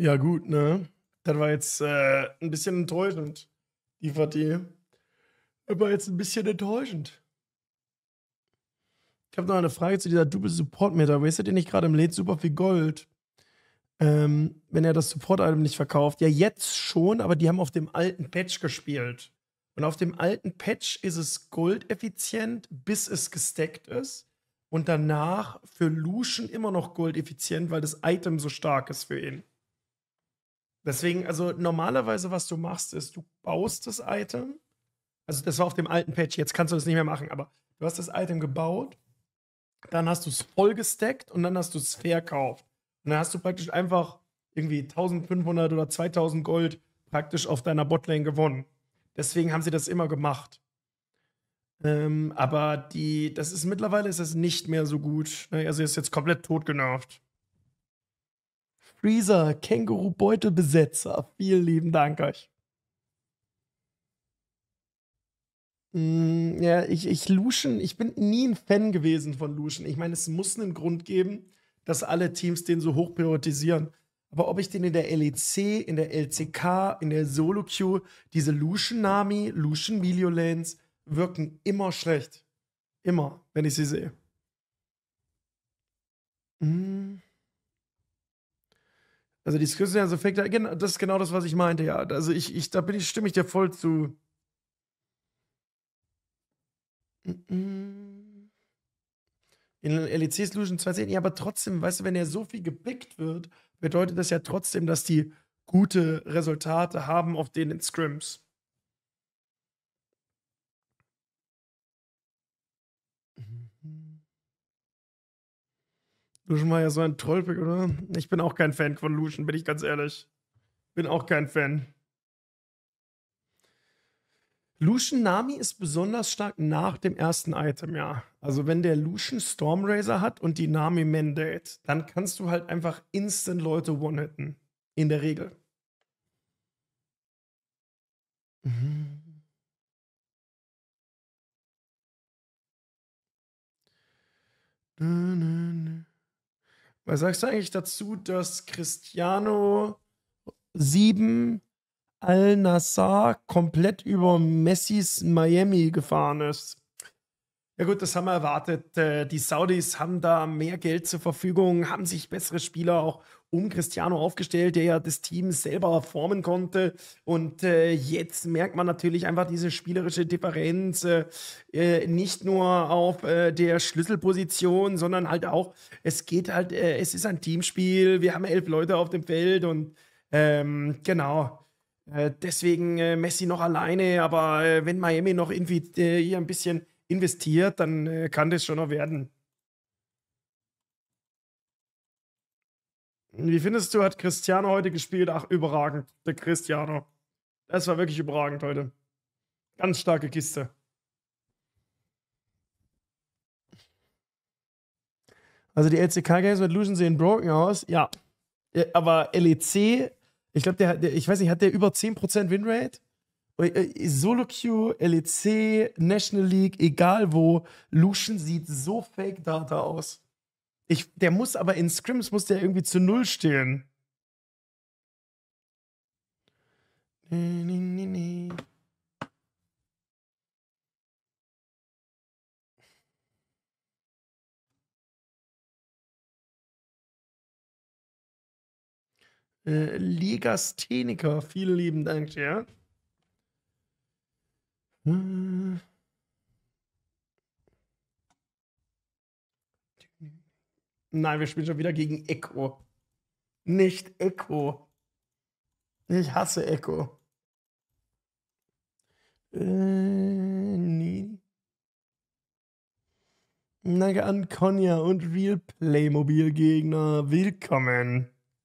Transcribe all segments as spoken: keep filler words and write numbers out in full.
Ja, gut, ne? Das war jetzt äh, ein bisschen enttäuschend, die Partie. Das war jetzt ein bisschen enttäuschend. Ich habe noch eine Frage zu dieser Double Support Meta. Wastet ihr nicht gerade im Late super viel Gold, ähm, wenn er das Support-Item nicht verkauft? Ja, jetzt schon, aber die haben auf dem alten Patch gespielt. Und auf dem alten Patch ist es goldeffizient, bis es gestackt ist. Und danach für Lucian immer noch goldeffizient, weil das Item so stark ist für ihn. Deswegen, also normalerweise, was du machst, ist, du baust das Item. Also, das war auf dem alten Patch, jetzt kannst du das nicht mehr machen, aber du hast das Item gebaut, dann hast du es voll gestackt und dann hast du es verkauft. Und dann hast du praktisch einfach irgendwie eintausendfünfhundert oder zweitausend Gold praktisch auf deiner Botlane gewonnen. Deswegen haben sie das immer gemacht. Ähm, aber die, das ist mittlerweile ist es nicht mehr so gut. Ne? Also ist jetzt komplett tot genervt. Freezer, Känguru-Beutelbesetzer. Vielen lieben Dank euch. Mm, ja, ich, ich Lucian, ich bin nie ein Fan gewesen von Lucian. Ich meine, es muss einen Grund geben, dass alle Teams den so hoch priorisieren. Aber ob ich den in der L E C, in der L C K, in der Solo-Queue, diese Lucian-Nami, Lucian-Milio-Lanes wirken immer schlecht. Immer, wenn ich sie sehe. Mm. Also die Skills sind ja so fake, da- genau- das ist genau das, was ich meinte, ja. Also ich, ich, da bin ich, stimme ich dir voll zu. Mm. In L E C Solution zweihundertzehn, ja, aber trotzdem, weißt du, wenn er so viel gepickt wird, bedeutet das ja trotzdem, dass die gute Resultate haben auf den Scrims. Lucian war ja so ein Trollpick, oder? Ich bin auch kein Fan von Lucian, bin ich ganz ehrlich. Bin auch kein Fan. Lucian Nami ist besonders stark nach dem ersten Item, ja. Also wenn der Lucian Stormrazor hat und die Nami Mandate, dann kannst du halt einfach instant Leute one-hitten. In der Regel. Mhm. Was sagst du eigentlich dazu, dass Cristiano sieben Al-Nassr komplett über Messis Miami gefahren ist? Ja gut, das haben wir erwartet. Äh, Die Saudis haben da mehr Geld zur Verfügung, haben sich bessere Spieler auch um Cristiano aufgestellt, der ja das Team selber formen konnte. Und äh, jetzt merkt man natürlich einfach diese spielerische Differenz, äh, äh, nicht nur auf äh, der Schlüsselposition, sondern halt auch, es geht halt, äh, es ist ein Teamspiel, wir haben elf Leute auf dem Feld und ähm, genau. Äh, deswegen äh, Messi noch alleine, aber äh, wenn Miami noch irgendwie äh, hier ein bisschen investiert, dann äh, kann das schon noch werden. Wie findest du, hat Cristiano heute gespielt? Ach, überragend. Der Cristiano. Das war wirklich überragend heute. Ganz starke Kiste. Also die L C K-Games mit Lucian sehen broken aus. Ja. Äh, Aber L E C, ich glaube, der, der, ich weiß nicht, hat der über zehn Prozent Winrate? Äh, Solo Queue, L E C, National League, egal wo, Lucian sieht so fake Data aus. Ich, der muss aber in Scrims muss der irgendwie zu Null stehen. Nee, nee, nee, nee. Äh, Legastheniker, vielen lieben Dank, ja. Hm. Nein, wir spielen schon wieder gegen Echo. Nicht Echo. Ich hasse Echo. Äh, nee. Danke an Konja und Real Playmobil-Gegner. Willkommen.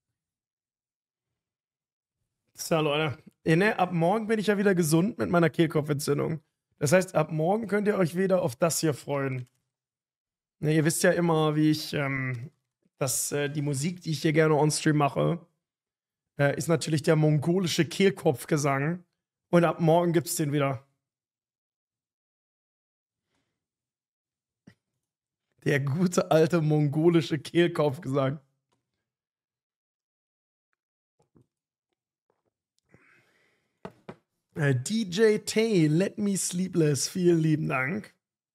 So, Leute. Ja, ne, ab morgen bin ich ja wieder gesund mit meiner Kehlkopfentzündung. Das heißt, ab morgen könnt ihr euch wieder auf das hier freuen. Ne, ihr wisst ja immer, wie ich ähm, das, äh, die Musik, die ich hier gerne on-stream mache, äh, ist natürlich der mongolische Kehlkopfgesang. Und ab morgen gibt's den wieder. Der gute alte mongolische Kehlkopfgesang. Äh, D J Tay, Let Me Sleepless, vielen lieben Dank.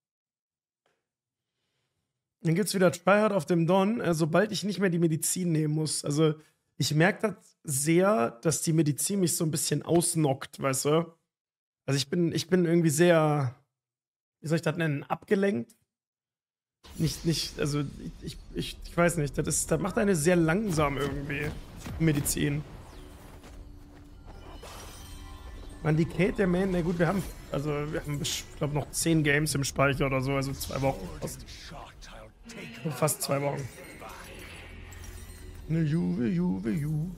Dann gibt's wieder Tryhard auf dem Don, äh, sobald ich nicht mehr die Medizin nehmen muss. Also, ich merke das sehr, dass die Medizin mich so ein bisschen ausnockt, weißt du? Also, ich bin ich bin irgendwie sehr, wie soll ich das nennen, abgelenkt. Nicht nicht also, ich ich ich weiß nicht, das ist das macht eine sehr langsam irgendwie, Medizin. Mann, die Kate, der Man, na gut, wir haben also, wir haben, ich glaube, noch zehn Games im Speicher oder so, also zwei Wochen fast. Fast zwei Wochen. Ne Juve, Juve, Ju.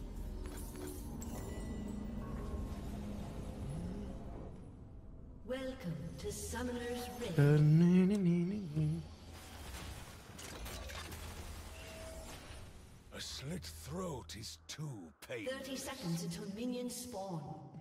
Welcome to Summoner's Rift. Äh, nee, nee, nee, nee, nee. A slit throat is too painful. thirty seconds until minions spawn.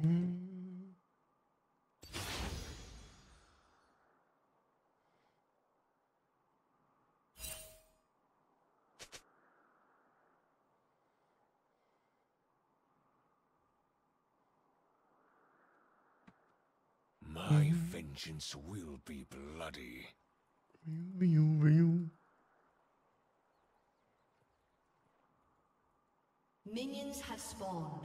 My vengeance will be bloody. Juve, Juve, Ju. Minions have spawned.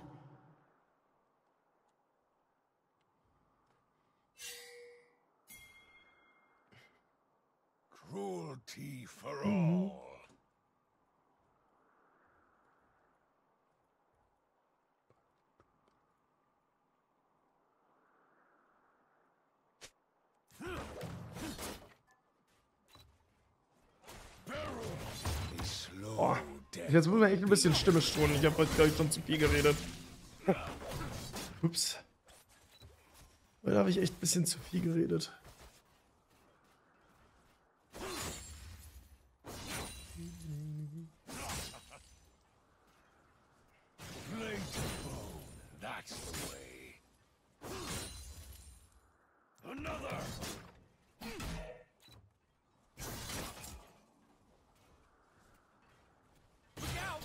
Cruelty for all. Is slow Oh. death. Jetzt muss man echt ein bisschen Stimme schonen. Ich habe heute, glaube ich, schon zu viel geredet. Ups. Heute habe ich echt ein bisschen zu viel geredet. Blade to bone. That's the way. Another. Look out!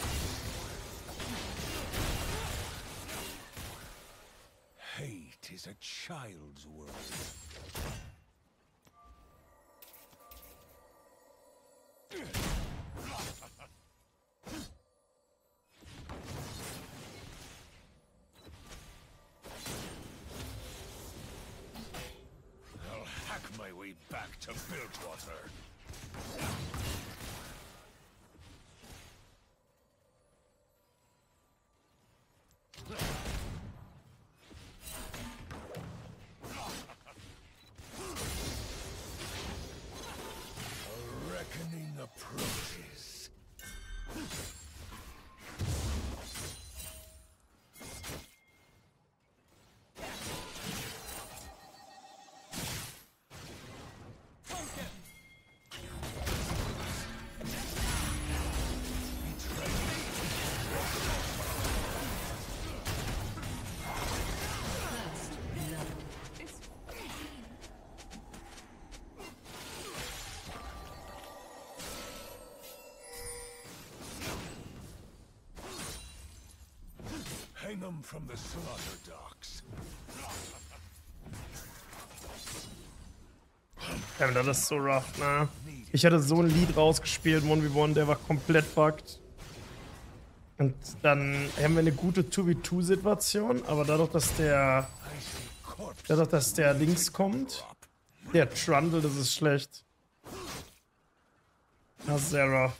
Hate is a child's world. I'll hack my way back to Bilgewater. A reckoning approaches. Hang them from the slaughter docks. Ja, das ist so rough, ne? Ich hatte so ein Lied rausgespielt, eins gegen eins, der war komplett fucked. Und dann haben wir eine gute zwei gegen zwei Situation, aber dadurch, dass der, I see corpses. dadurch, dass der links kommt, der Trundle, das ist schlecht. Das ist sehr rough.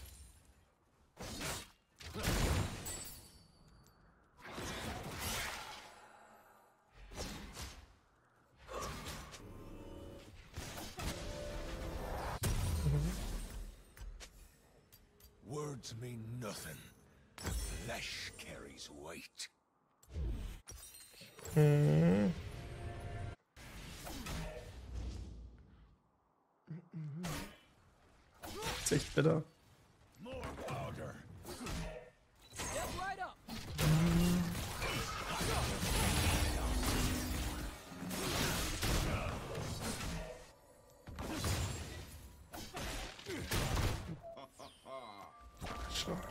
Words mean nothing. Flesh carries weight. Mhm. Das ist echt bitter. More powder. Schade.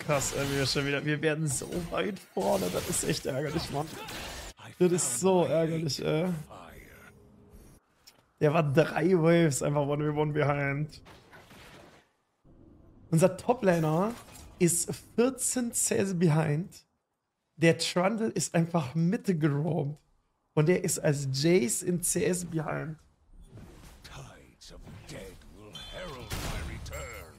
krass, ey, wir, schon wieder, wir werden so weit vorne, das ist echt ärgerlich, Mann. Das ist so ärgerlich, ey. Der war drei Waves einfach one v one behind. Unser Toplaner ist vierzehn C S behind. Der Trundle ist einfach Mitte geroamt. Und der ist als Jace in C S behind. Tides of dead will herald my return.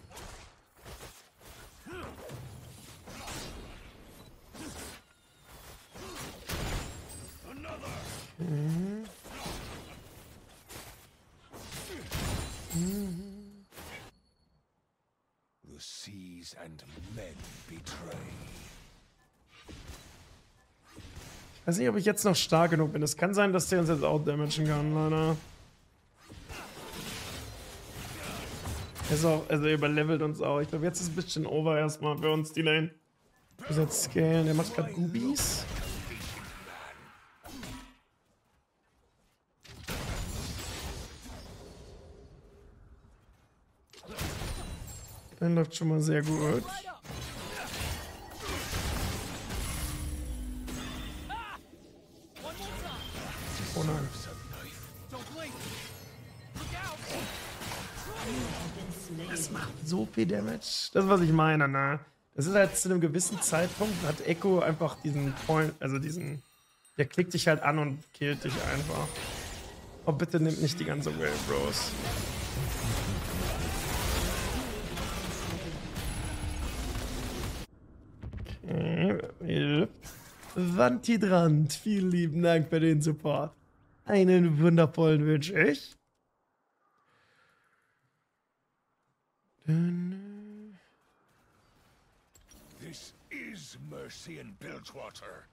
Another. Mhm. Mhm. The seas and men betray. Ich weiß nicht, ob ich jetzt noch stark genug bin. Es kann sein, dass der uns jetzt outdamagen kann, leider. Er ist auch, also er überlevelt uns auch. Ich glaube, jetzt ist ein bisschen over erstmal für uns, die Lane. Wir müssen jetzt scalen. Der macht gerade Goobies. Der läuft schon mal sehr gut. Oh nein. Das macht so viel Damage. Das ist, was ich meine, ne? Das ist halt zu einem gewissen Zeitpunkt, hat Echo einfach diesen Point, also diesen, der klickt dich halt an und killt dich einfach. Oh, bitte nimmt nicht die ganze Wave, Bros. Okay. Vantidrand, vielen lieben Dank für den Support. Einen wundervollen wünsche ich. This is mercy in Bilgewater.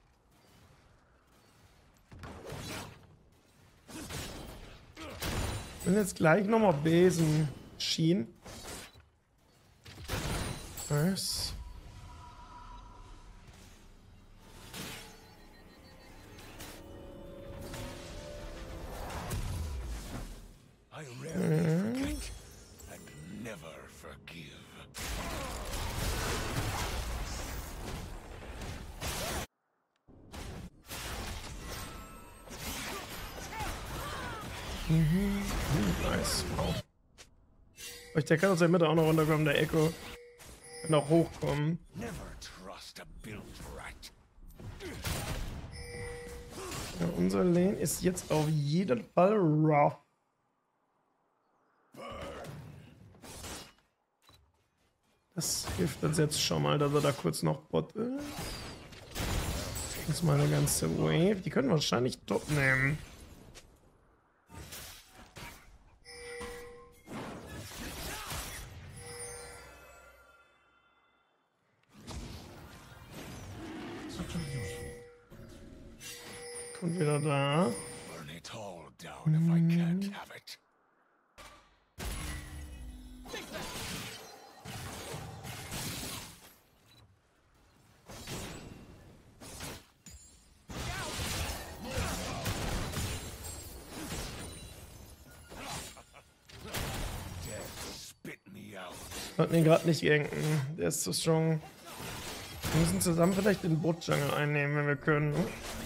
Ich bin jetzt gleich nochmal Besen Schien. Nice. I rarely forget and never forgive. Mhm. Nice. Wow. Der kann aus der Mitte auch noch runterkommen, der Echo. Kann auch hochkommen. Never trust a built rat. Ja, unser Lane ist jetzt auf jeden Fall rough. Das hilft uns jetzt schon mal, dass er da kurz noch Bot ist. Das ist mal eine ganze Wave. Die können wahrscheinlich top nehmen. Kommt wieder da. Burn it all down if I can't have it. Konnten ihn gerade nicht ganken. Der ist zu strong. Wir müssen zusammen vielleicht den Bot-Jungle einnehmen, wenn wir können.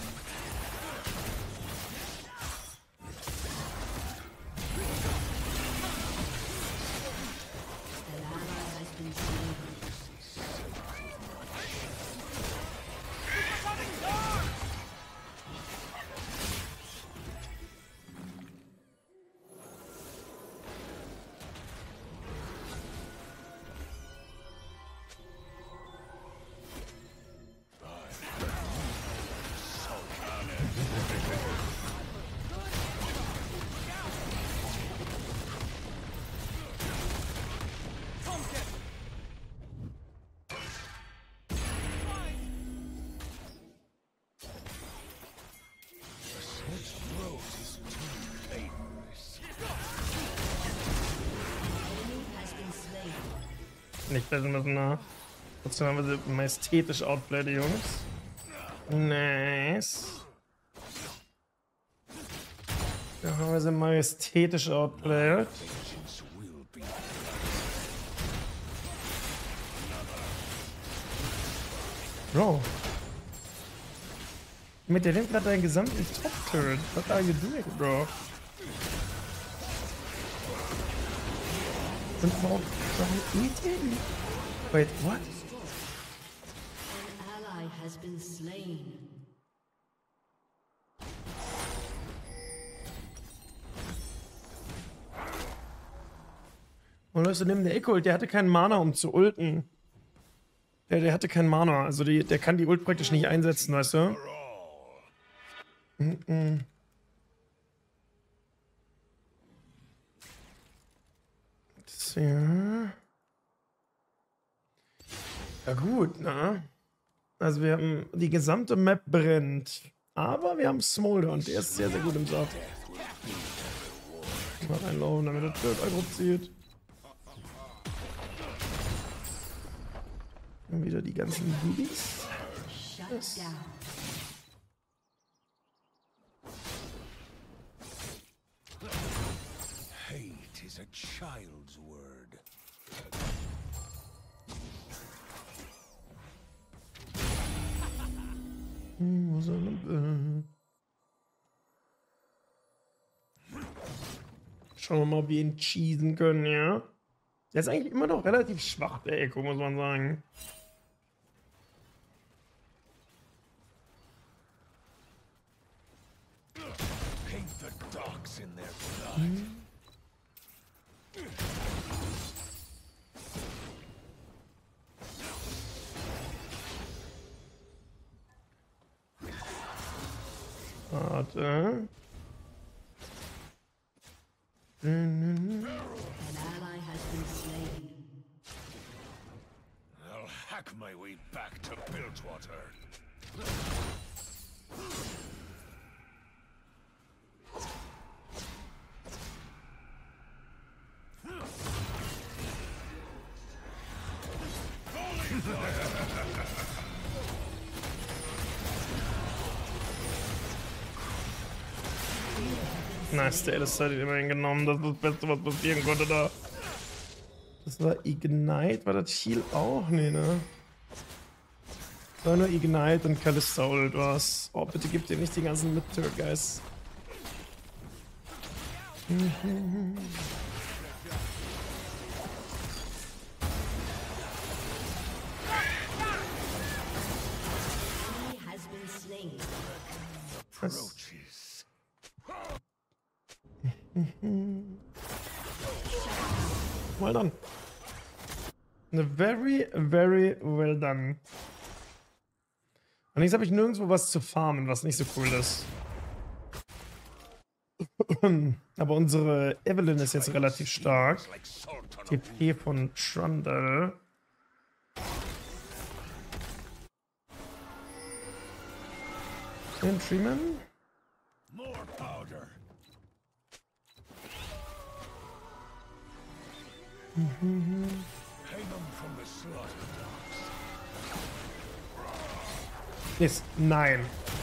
Nicht besser müssen, na. Trotzdem haben wir sie majestätisch outplayed, die Jungs. Nice. Da haben wir sie majestätisch outplayed. Bro. Mit der nimmt gerade deinen gesamten Top-Turret. What are you doing, bro? Und warum, warum eating? Wait, what? An ally has been slain. Und Leute, nimm der Echo, der hatte keinen Mana, um zu ulten. Der, der hatte keinen Mana, also die, der kann die Ult praktisch nicht einsetzen, weißt du? Mhm. Das, ja. Ja gut, na. Also wir haben, die gesamte Map brennt. Aber wir haben Smolder und der ist sehr, sehr gut im Saft. Mal reinlaufen, damit er Turret Aggro zieht. Und wieder die ganzen Boobies. Shut Yes. down. Hate is a child's word. Hm, wo soll man, äh Schauen wir mal, ob wir ihn cheesen können, ja? Der ist eigentlich immer noch relativ schwach, der Echo, muss man sagen. Paint the dogs in their blood. Warte. An ally has been slain. I'll hack my way back to Bilgewater. Nice, der Alistair hat ihn immerhin genommen. Das ist das Beste, was passieren konnte da. Das war Ignite. War das Heal auch? Nee, ne? Das war nur Ignite und Kalista Ult was. Oh, bitte gib dir nicht die ganzen Mid-Turret, Guys. He has been slain. Approaches. Well done. Very, very well done. Und jetzt habe ich nirgendwo was zu farmen, was nicht so cool ist. Aber unsere Evelyn ist jetzt relativ stark. Like salt on a T P von Trundle. Den Freeman? more powder. Hang them from the slaughter dogs. Ist. Nein.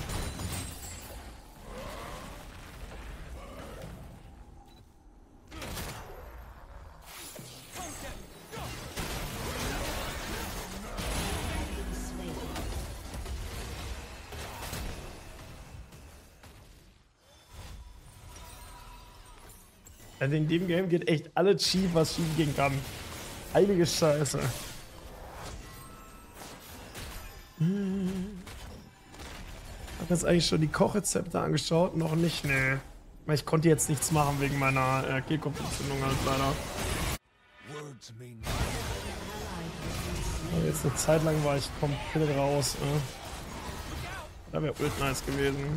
Also in dem Game geht echt alles schief, was schief gehen kann. Heilige Scheiße. Hab jetzt eigentlich schon die Kochrezepte angeschaut? Noch nicht, ne. Ich konnte jetzt nichts machen wegen meiner äh, Kehlkopfentzündung halt leider. Words mean Aber jetzt eine Zeit lang war ich komplett raus. Äh. Da wäre ult nice gewesen.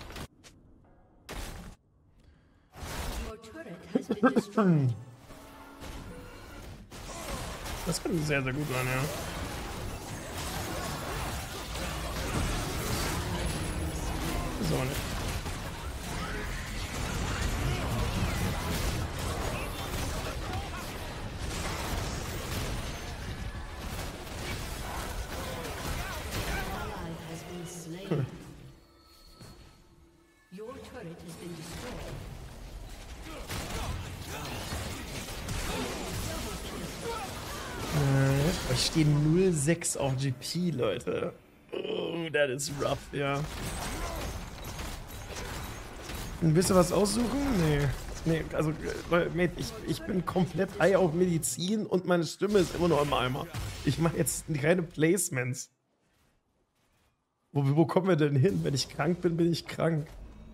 Your turret has been destroyed. Das könnte sehr, sehr gut sein, ja. So nicht. Ally has been slain. Your turret has been destroyed. Äh, ich stehe null sechs auf G P, Leute. Uh, that is rough, ja. Willst du was aussuchen? Nee. Nee, also, Leute, Mate, ich, ich bin komplett high auf Medizin und meine Stimme ist immer noch im Eimer. Ich mache jetzt keine Placements. Wo, wo kommen wir denn hin? Wenn ich krank bin, bin ich krank.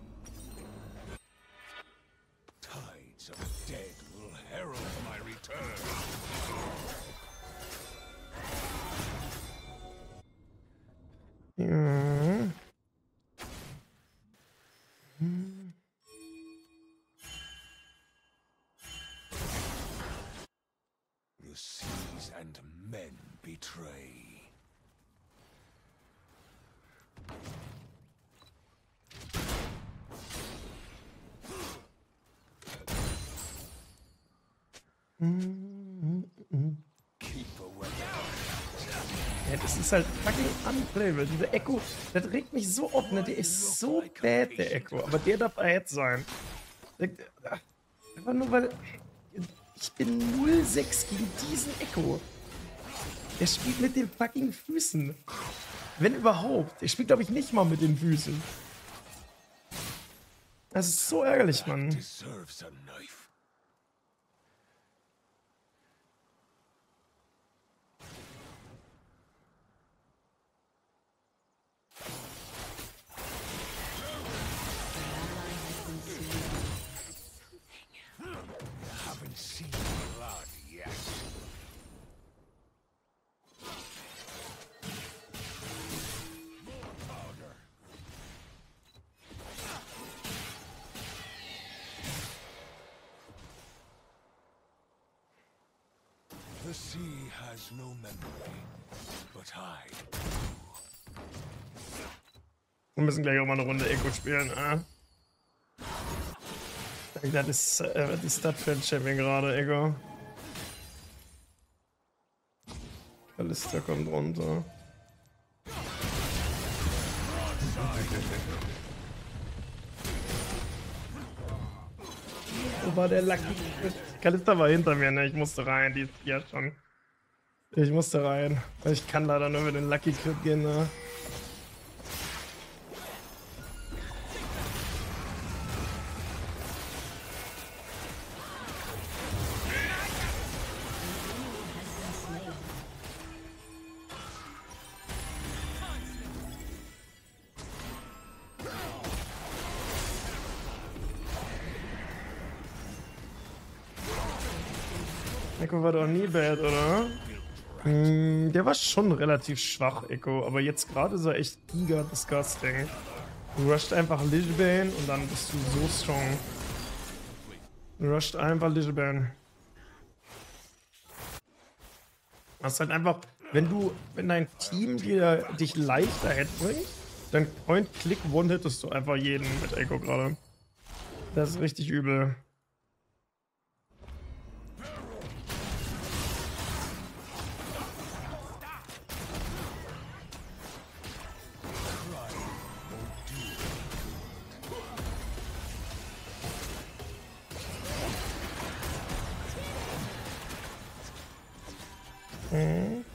Tides of dead will herald my return. Ja. Hm. The seas and men betray. Keep away. Ja, das ist halt fucking unplayable. Dieser Echo, der regt mich so auf, ne? Der ist so bad, der Echo. Aber der darf bad sein. Der, einfach nur, weil ich bin null sechs gegen diesen Echo. Der spielt mit den fucking Füßen. Wenn überhaupt. Der spielt, glaube ich, nicht mal mit den Füßen. Das ist so ärgerlich, Mann. Deserves a knife. Haven't seen blood yet. More powder. The sea has no memory, but I. Wir müssen gleich auch mal eine Runde Echo spielen, ah. Das ist, äh, was ist das für ein Champion gerade, Echo? Kalista kommt runter. Wo war der Lucky? Kalista war hinter mir, ne? Ich musste rein, die ist hier schon. Ich musste rein. Ich kann leider nur mit den Lucky Crit gehen, ne? Echo war doch nie bad, oder? Hm, der war schon relativ schwach, Echo, aber jetzt gerade ist er echt giga disgusting. Du rusht einfach Lich-Bane und dann bist du so strong. Du rusht einfach Lich-Bane. Das ist halt einfach, wenn du, wenn dein Team dir dich leichter headbringt, dann Point-Click one-hittest du einfach jeden mit Echo gerade. Das ist richtig übel. Mhm.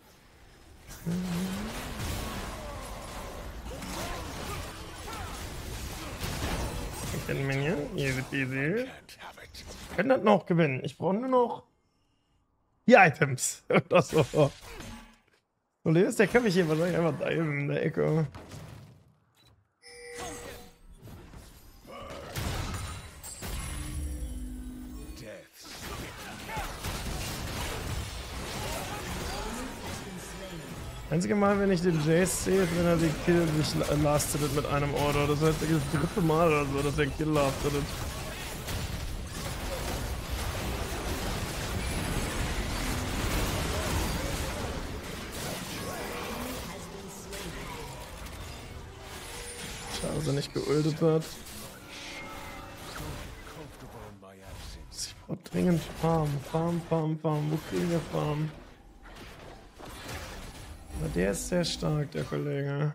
Ich bin Minion, easy peasy. Can't have it. Ich kann das noch gewinnen. Ich brauche nur noch die Items. Oder so. So, Leos, der kann mich hier wahrscheinlich einfach diven in der Ecke. Death. Einzige Mal, wenn ich den Jace sehe, ist, wenn er den Kill nicht lastet mit einem Order. Das heißt, das dritte Mal oder so, dass er den Kill lastet. Schade, dass er nicht geultet hat. Comfortable in my absence. Ich brauche dringend Farm. Farm, Farm, Farm. Wo kriegen wir Farm? Na, der ist sehr stark, der Kollege.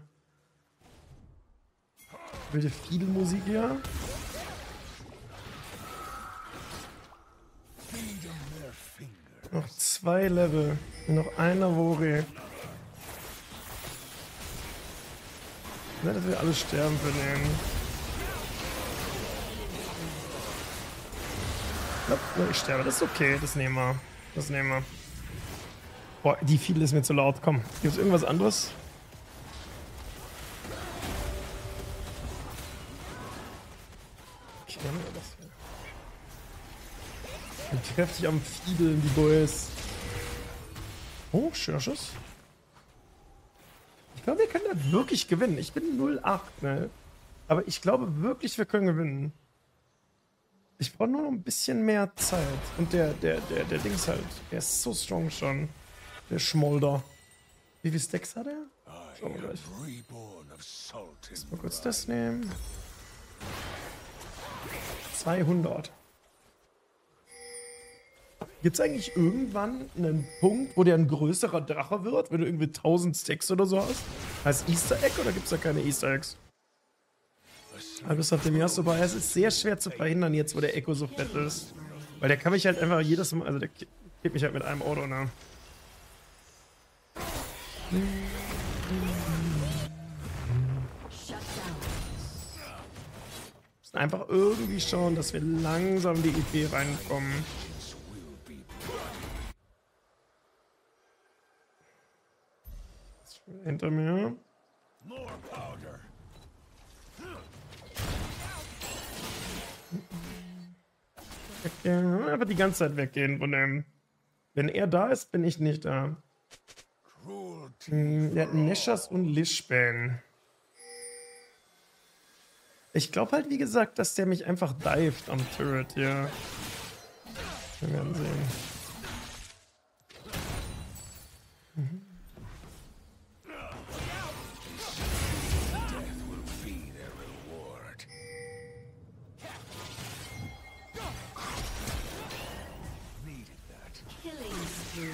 Will der viel Musik hier? Feed 'em their finger. Noch zwei Level. Noch einer Wori. Ne, dass wir alle sterben für den. Ja, ich sterbe, das ist okay, das nehmen wir. Das nehmen wir. Boah, die Fiedel ist mir zu laut. Komm, gibt es irgendwas anderes? Okay, dann haben wir das hier. Und trefft sich am Fiedeln, die Boys. Oh, schöner Schuss. Ich glaube, wir können da wirklich gewinnen. Ich bin null acht, ne? Aber ich glaube wirklich, wir können gewinnen. Ich brauche nur noch ein bisschen mehr Zeit. Und der, der, der, der Dings halt, der ist so strong schon. Der Schmolder. Wie viele Stacks hat er? Schauen wir gleich. Mal kurz das nehmen. zweihundert. Gibt es eigentlich irgendwann einen Punkt, wo der ein größerer Drache wird, wenn du irgendwie tausend Stacks oder so hast? Als Easter Egg oder gibt es da keine Easter Eggs? Aber bis auf dem Yasuo bei, es ist sehr schwer zu verhindern jetzt, wo der Echo so fett ist. Weil der kann mich halt einfach jedes Mal, also der killt mich halt mit einem Auto, ne? Wir müssen einfach irgendwie schauen, dass wir langsam in die I P reinkommen. Hinter mir. Weggehen. Einfach die ganze Zeit weggehen von dem. Wenn er da ist, bin ich nicht da. Hm, der hat Nashas und Lishbane. Ich glaube halt, wie gesagt, dass der mich einfach dived am Turret hier. Wir werden sehen. Mhm. Killing spree.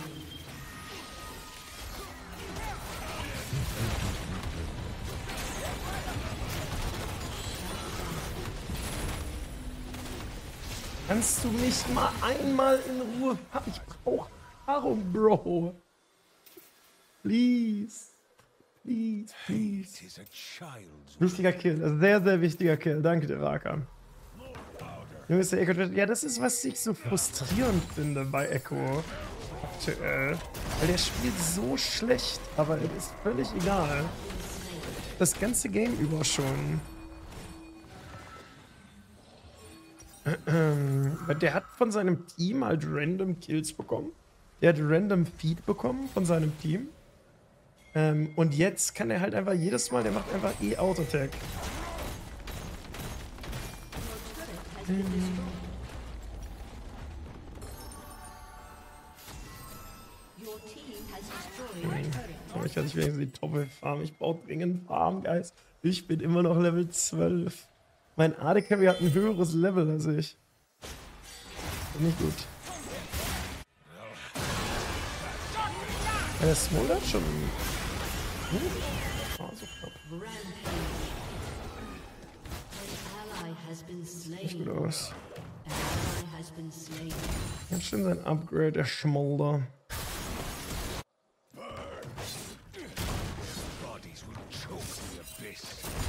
Kannst du mich mal einmal in Ruhe haben? Ich brauche Erfahrung, Bro. Please. Please, please. Wichtiger Kill. Sehr, sehr wichtiger Kill. Danke dir, Raka. Ja, das ist, was ich so frustrierend finde bei Echo aktuell. Weil der spielt so schlecht, aber es ist völlig egal. Das ganze Game über schon. Der hat von seinem Team halt random Kills bekommen. Der hat random Feed bekommen von seinem Team. Ähm, und jetzt kann er halt einfach jedes Mal, der macht einfach E-Auto-Tag. Your team has destroyed a turret. Aber ich kann nicht wenigstens die Doppelfarm. Ich brauche dringend Farm, Guys. Ich bin immer noch Level zwölf. Mein A D Carry hat ein höheres Level als ich. Finde ich gut. Ja, der smoldert schon. Hm? Oh, so knapp. An ally has been Sieht slain. gut aus. An ally has been slain. Ganz schön sein Upgrade, der Schmolder. Bodies will choke the abyss.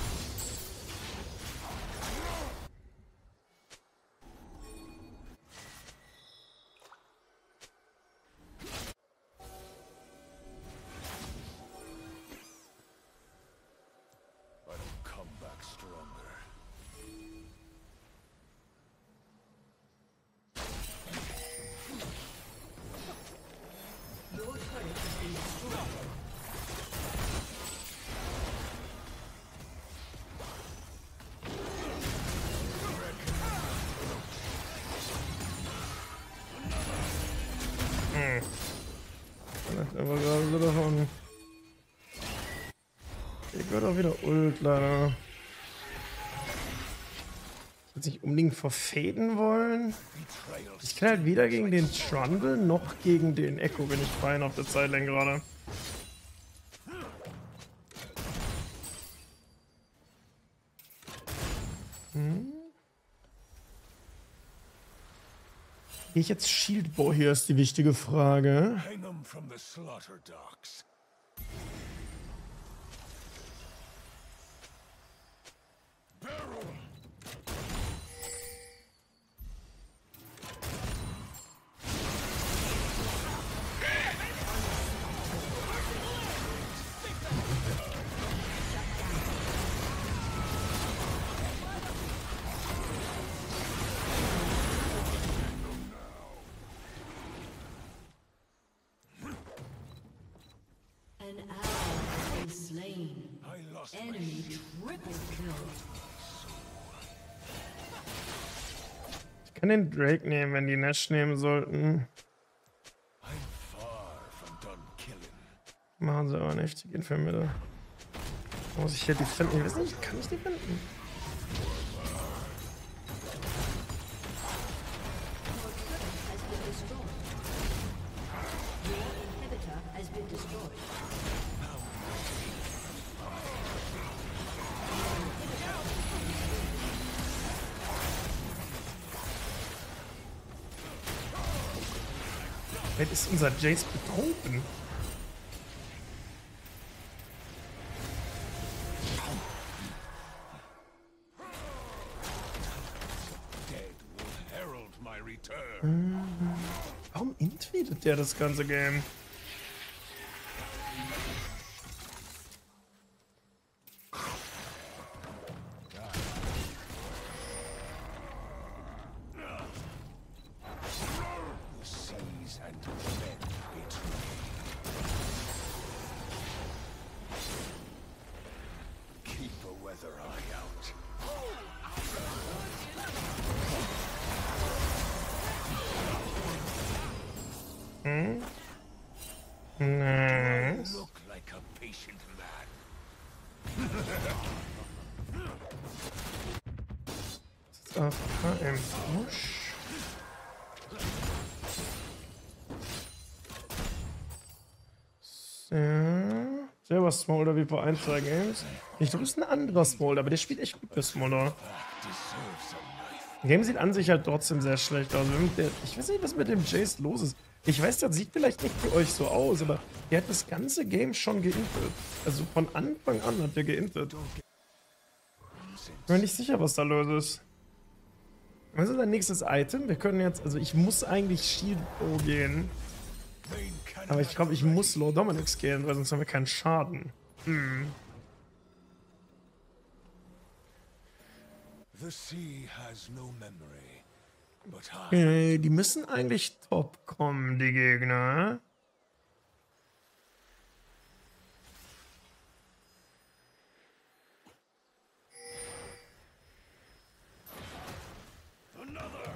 I will come back stronger. Your turret has been destroyed. Aber gerade wieder davon. Ich wird auch wieder Ult, leider. Ich würde nicht unbedingt verfäden wollen. Ich kann halt weder gegen den Trundle noch gegen den Echo, bin ich fein auf der Sideline gerade. Hm? Gehe ich jetzt Shieldbow hier, ist die wichtige Frage. Hang them from the slaughter docks. Enemy triple kill. Ich kann den Drake nehmen, wenn die Nash nehmen sollten. I'm far from done killing. Machen sie aber nicht, die gehen für Mitte. Muss ich hier defenden? Ich weiß nicht, kann ich defenden? Has been destroyed. Vielleicht ist unser Jace betrunken. Dead will herald my return. Warum intweetet der das ganze Game? The seas and men betray. Keep a weather eye out. Nice. Look like a patient man. A F K im Busch. So. Selber Smolder wie bei ein, zwei Games. Ich glaube, das ist ein anderer Smolder, aber der spielt echt gut, der Smolder. Deserves a knife. Game sieht an sich halt trotzdem sehr schlecht aus. Der, ich weiß nicht, was mit dem Jace los ist. Ich weiß, das sieht vielleicht nicht für euch so aus, aber der hat das ganze Game schon geintet. Also von Anfang an hat der geintet. Ich bin mir nicht sicher, was da los ist. Was ist unser nächstes Item? Wir können jetzt, also ich muss eigentlich Shield Bow gehen. Main cannon Aber ich glaube, ich muss Low Dominix gehen, weil sonst haben wir keinen Schaden. Hm. The sea has no memory, but I Okay, die müssen eigentlich top kommen, die Gegner. another.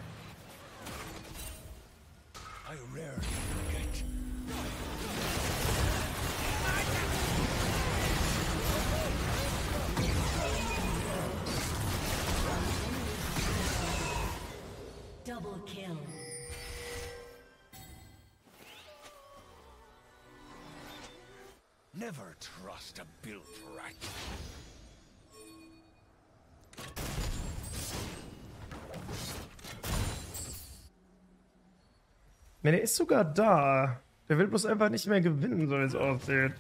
I rarely forget. Double kill. Never trust a built rat. Ne, der ist sogar da. Der will bloß einfach nicht mehr gewinnen, so wie es aussieht.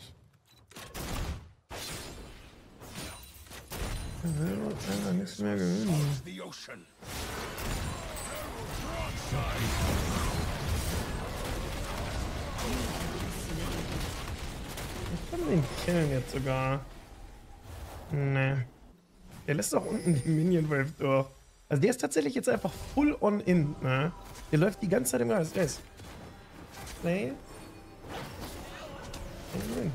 Der will bloß einfach nichts mehr gewinnen. The ocean. Ich kann den killen jetzt sogar. Ne. Der lässt auch unten die Minion Wave durch. Also der ist tatsächlich jetzt einfach full on in, ne? Der läuft die ganze Zeit im Geist. Yes. Nee. Nein.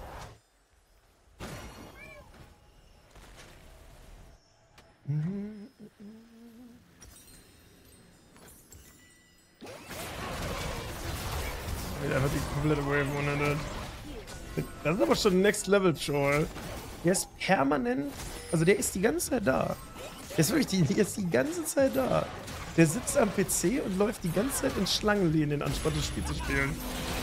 Der hat die komplette Wave unended. Das ist aber schon Next Level Troll. Der ist permanent, also der ist die ganze Zeit da. Der ist wirklich die, der ist die ganze Zeit da. Der sitzt am P C und läuft die ganze Zeit in Schlangenlinien, anstatt das Spiel zu spielen.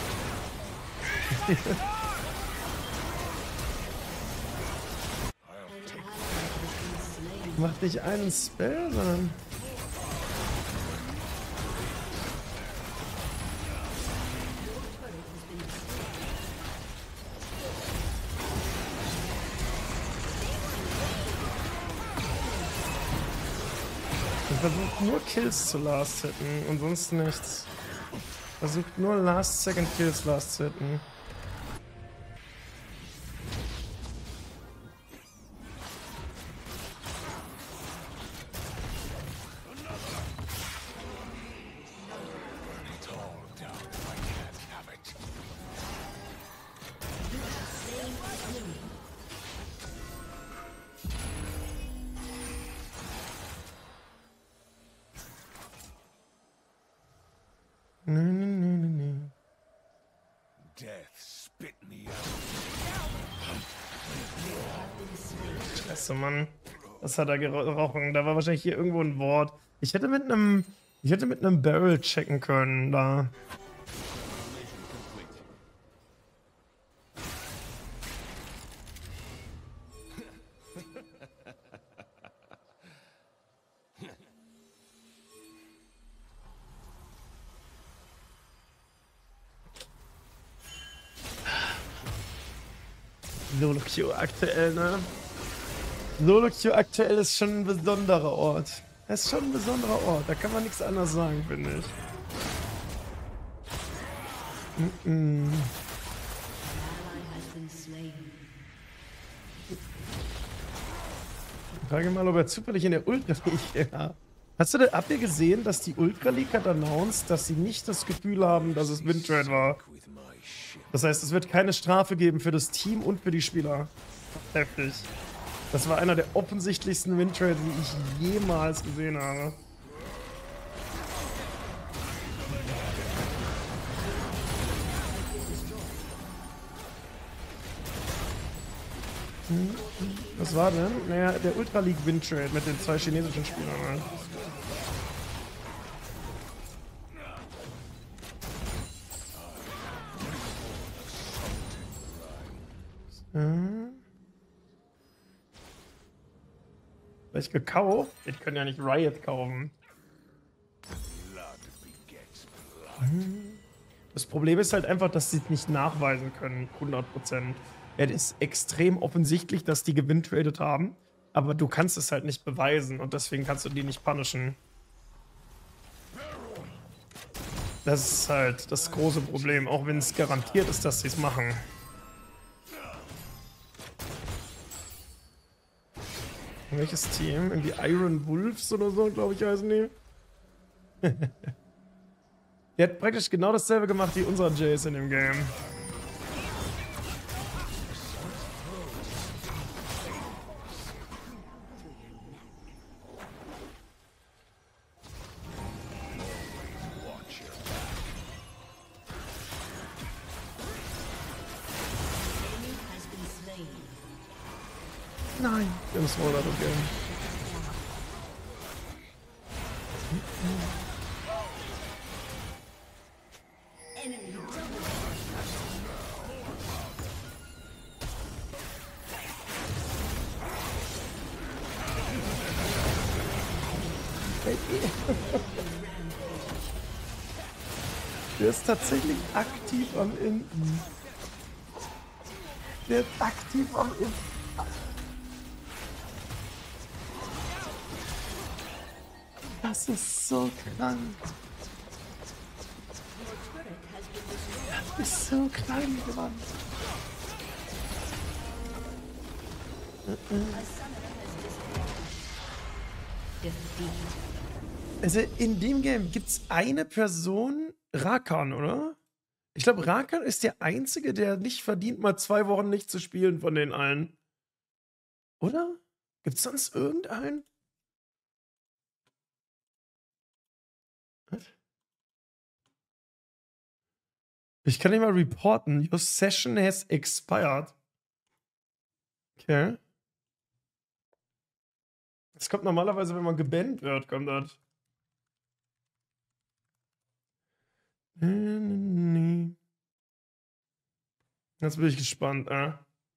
Macht nicht einen Spell, sondern... Er versucht nur Kills zu last hitten und sonst nichts. Versucht nur Last Second Kills last zu hitten. It's all down. I can't have it. Nö, nö, nö, nö, nö. Death spit me out. Scheiße, Mann. Was hat er gerochen? Da war wahrscheinlich hier irgendwo ein Wort. Ich hätte mit einem. Ich hätte mit einem Barrel checken können, da. Solo-Queue aktuell, ne? Solo-Queue aktuell ist schon ein besonderer Ort. Es ist schon ein besonderer Ort, da kann man nichts anderes sagen, finde ich. Mm -mm. Ich frage mal, ob er zufällig in der Ultra League ja. Hast du, habt ihr gesehen, dass die Ultra League hat announced, dass sie nicht das Gefühl haben, dass es Windtrade war? Das heißt, es wird keine Strafe geben für das Team und für die Spieler. Heftig. Das war einer der offensichtlichsten Windtrades, die ich jemals gesehen habe. Hm. Was war denn? Naja, der Ultra League Windtrade mit den zwei chinesischen Spielern. Hm. Vielleicht gekauft? Ich kann ja nicht Riot kaufen. Hm. Das Problem ist halt einfach, dass sie es nicht nachweisen können, hundert Prozent. Es ist extrem offensichtlich, dass die gewintradet haben, aber du kannst es halt nicht beweisen und deswegen kannst du die nicht punishen. Das ist halt das große Problem, auch wenn es garantiert ist, dass sie es machen. Welches Team? Irgendwie Iron Wolves oder so, glaube ich, heißen die. Der hat praktisch genau dasselbe gemacht wie unser Jace in dem Game. Nein, wir haben Sword Art okay. Der ist tatsächlich aktiv am Impfen. Der ist aktiv am Impfen. Das ist so krank. Das ist so klein geworden. Also in dem Game gibt es eine Person, Rakan, oder? Ich glaube, Rakan ist der Einzige, der nicht verdient, mal zwei Wochen nicht zu spielen von den allen. Oder? Gibt es sonst irgendeinen? Ich kann nicht mal reporten. Your session has expired. Okay. Das kommt normalerweise, wenn man gebannt wird, kommt das. Jetzt bin ich gespannt, äh.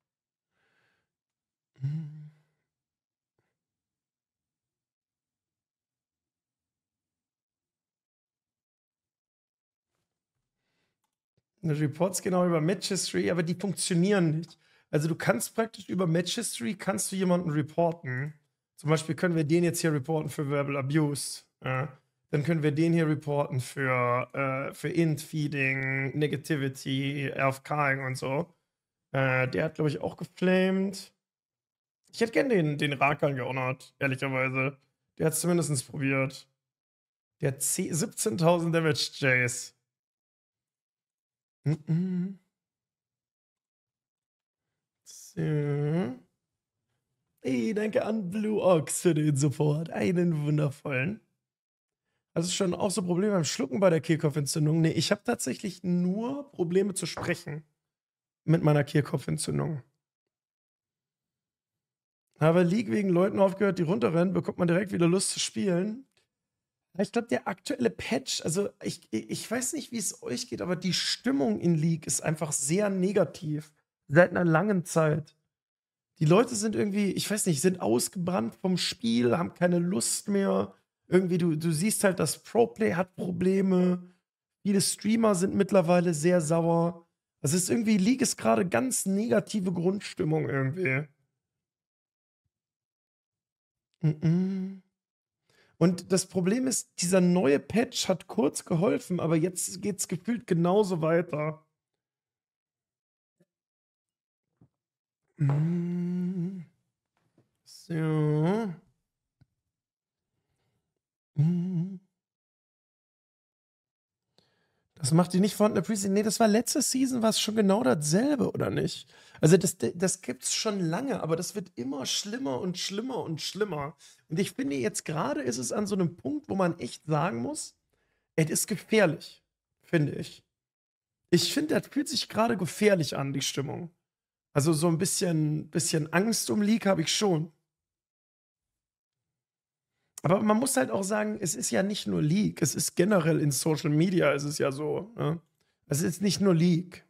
Reports genau über Match History, aber die funktionieren nicht. Also du kannst praktisch über Match History kannst du jemanden reporten. Zum Beispiel können wir den jetzt hier reporten für Verbal Abuse. Ja. Dann können wir den hier reporten für, äh, für Int-Feeding, Negativity, AFKing und so. Äh, der hat, glaube ich, auch geflamed. Ich hätte gerne den, den Rakan gehonored, ehrlicherweise. Der hat es zumindest probiert. Der hat siebzehntausend Damage Jace. Mm-mm. So. Hey, danke an Blue Ox für den Support. Einen wundervollen. Das ist schon auch so Probleme beim Schlucken bei der Kehlkopfentzündung. Nee, ich habe tatsächlich nur Probleme zu sprechen mit meiner Kehlkopfentzündung. Habe League wegen Leuten aufgehört, die runterrennen, bekommt man direkt wieder Lust zu spielen. Ich glaube, der aktuelle Patch, also ich, ich weiß nicht, wie es euch geht, aber die Stimmung in League ist einfach sehr negativ. Seit einer langen Zeit. Die Leute sind irgendwie, ich weiß nicht, sind ausgebrannt vom Spiel, haben keine Lust mehr. Irgendwie, du, du siehst halt, das Pro-Play hat Probleme. Viele Streamer sind mittlerweile sehr sauer. Das ist irgendwie, League ist gerade ganz negative Grundstimmung irgendwie. Mhm. Und das Problem ist, dieser neue Patch hat kurz geholfen, aber jetzt geht's gefühlt genauso weiter. Mm. So. Mm. Das macht die nicht vorhandene Preseason. Nee, das war letzte Season, war es schon genau dasselbe, oder nicht? Also das, das gibt's schon lange, aber das wird immer schlimmer und schlimmer und schlimmer. Und ich finde, jetzt gerade ist es an so einem Punkt, wo man echt sagen muss, es ist gefährlich, finde ich. Ich finde, das fühlt sich gerade gefährlich an, die Stimmung. Also so ein bisschen, bisschen Angst um League habe ich schon. Aber man muss halt auch sagen, es ist ja nicht nur League, es ist generell in Social Media, ist es ja so. Ne? Es ist nicht nur League.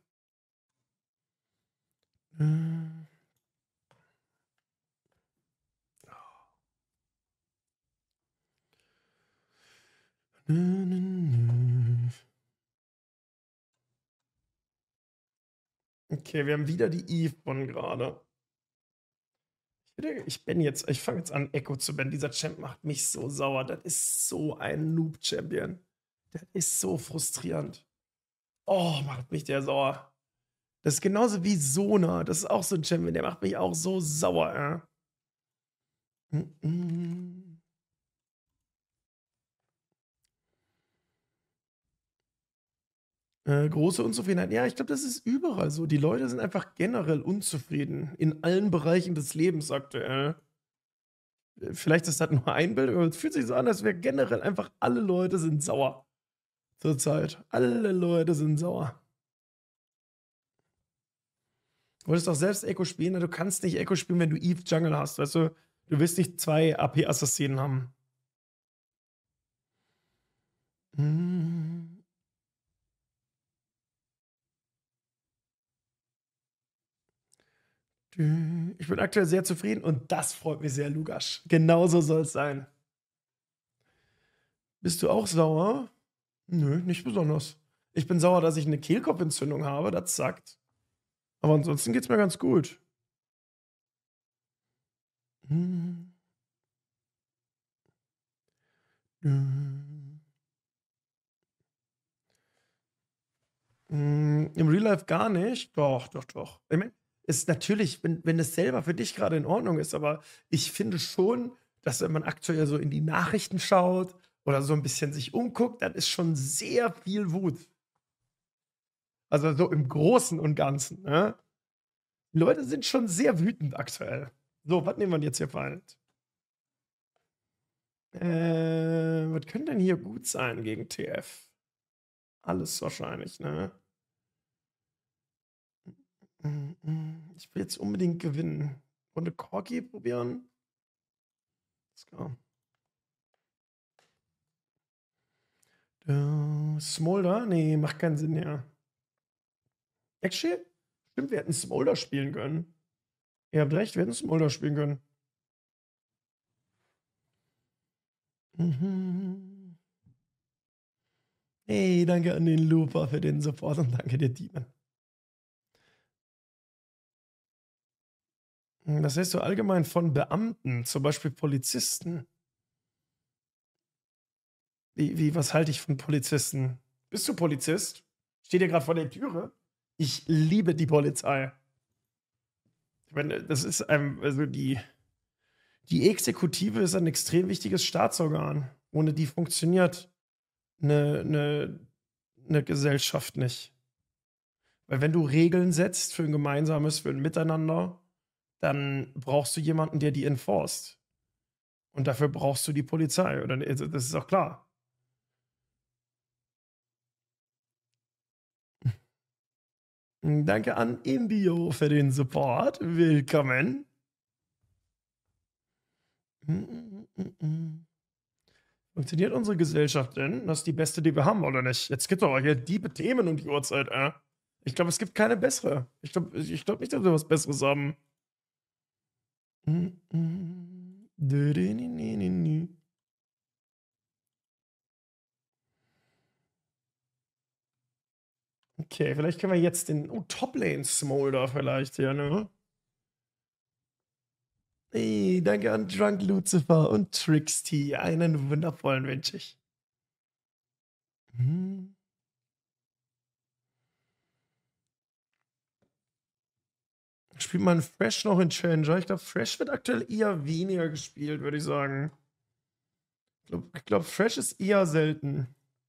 Hm. Okay, wir haben wieder die Eve von gerade. Ich bin jetzt, ich fange jetzt an, Echo zu bannen. Dieser Champ macht mich so sauer. Das ist so ein Noob-Champion. Das ist so frustrierend. Oh, macht mich der sauer. Das ist genauso wie Sona. Das ist auch so ein Champion, der macht mich auch so sauer, ja. Mm -mm. Äh, große Unzufriedenheit. Ja, ich glaube, das ist überall so. Die Leute sind einfach generell unzufrieden. In allen Bereichen des Lebens aktuell. Äh, Vielleicht ist das nur ein Bild, aber es fühlt sich so an, als wäre generell einfach alle Leute sind sauer. Zurzeit. Alle Leute sind sauer. Du wolltest doch selbst Echo spielen, du kannst nicht Echo spielen, wenn du Eve Jungle hast, weißt du? Du willst nicht zwei A P-Assassinen haben. Hm. Ich bin aktuell sehr zufrieden und das freut mich sehr, Lukas. Genauso soll es sein. Bist du auch sauer? Nö, nicht besonders. Ich bin sauer, dass ich eine Kehlkopfentzündung habe, das sagt. Aber ansonsten geht's mir ganz gut. Hm. Hm. Hm, im Real Life gar nicht. Doch, doch, doch. Ich mein, ist natürlich, wenn, wenn es selber für dich gerade in Ordnung ist, aber ich finde schon, dass wenn man aktuell so in die Nachrichten schaut oder so ein bisschen sich umguckt, dann ist schon sehr viel Wut. Also so im Großen und Ganzen. Ne? Die Leute sind schon sehr wütend aktuell. So, was nehmen wir jetzt hier für eins? Äh, was könnte denn hier gut sein gegen T F? Alles wahrscheinlich, ne? Ich will jetzt unbedingt gewinnen. Runde Corgi probieren. Let's go. Äh, Smolder? Nee, macht keinen Sinn, ja. Actually? Stimmt, wir hätten Smolder spielen können. Ihr habt recht, wir hätten Smolder spielen können. Mhm. Hey, danke an den Looper für den Support und danke dir, Demon. Was heißt du allgemein von Beamten, zum Beispiel Polizisten? Wie, wie, was halte ich von Polizisten? Bist du Polizist? Steht ihr gerade vor der Türe? Ich liebe die Polizei. Ich meine, das ist ein, also die, die Exekutive ist ein extrem wichtiges Staatsorgan. Ohne die funktioniert eine, eine, eine Gesellschaft nicht. Weil wenn du Regeln setzt für ein gemeinsames, für ein Miteinander, dann brauchst du jemanden, der die enforced. Und dafür brauchst du die Polizei. Oder, das ist auch klar. Danke an Imbio für den Support. Willkommen. Funktioniert unsere Gesellschaft denn? Das ist die beste, die wir haben, oder nicht? Jetzt gibt es aber hier diebe Themen um die Uhrzeit, äh. Ich glaube, es gibt keine bessere. Ich glaube ich glaub nicht, dass wir was Besseres haben. Okay, vielleicht können wir jetzt den oh, Top-Lane Smolder vielleicht hier, ne? Hey, danke an Drunk Lucifer und Trixty. Einen wundervollen wünsche ich. Hm. Spielt man Fresh noch in Challenger? Ich glaube, Fresh wird aktuell eher weniger gespielt, würde ich sagen. Ich glaube, ich glaub, Fresh ist eher selten.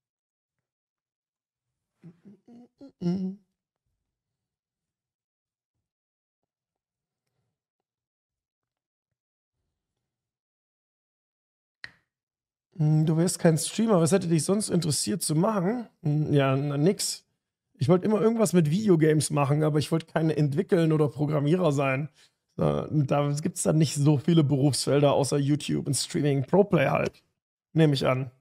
Du wärst kein Streamer, was hätte dich sonst interessiert zu machen? Ja, na, nix. Ich wollte immer irgendwas mit Videogames machen, aber ich wollte keine entwickeln oder Programmierer sein. Da, da gibt es dann nicht so viele Berufsfelder außer YouTube und Streaming. Pro-Play halt. Nehme ich an.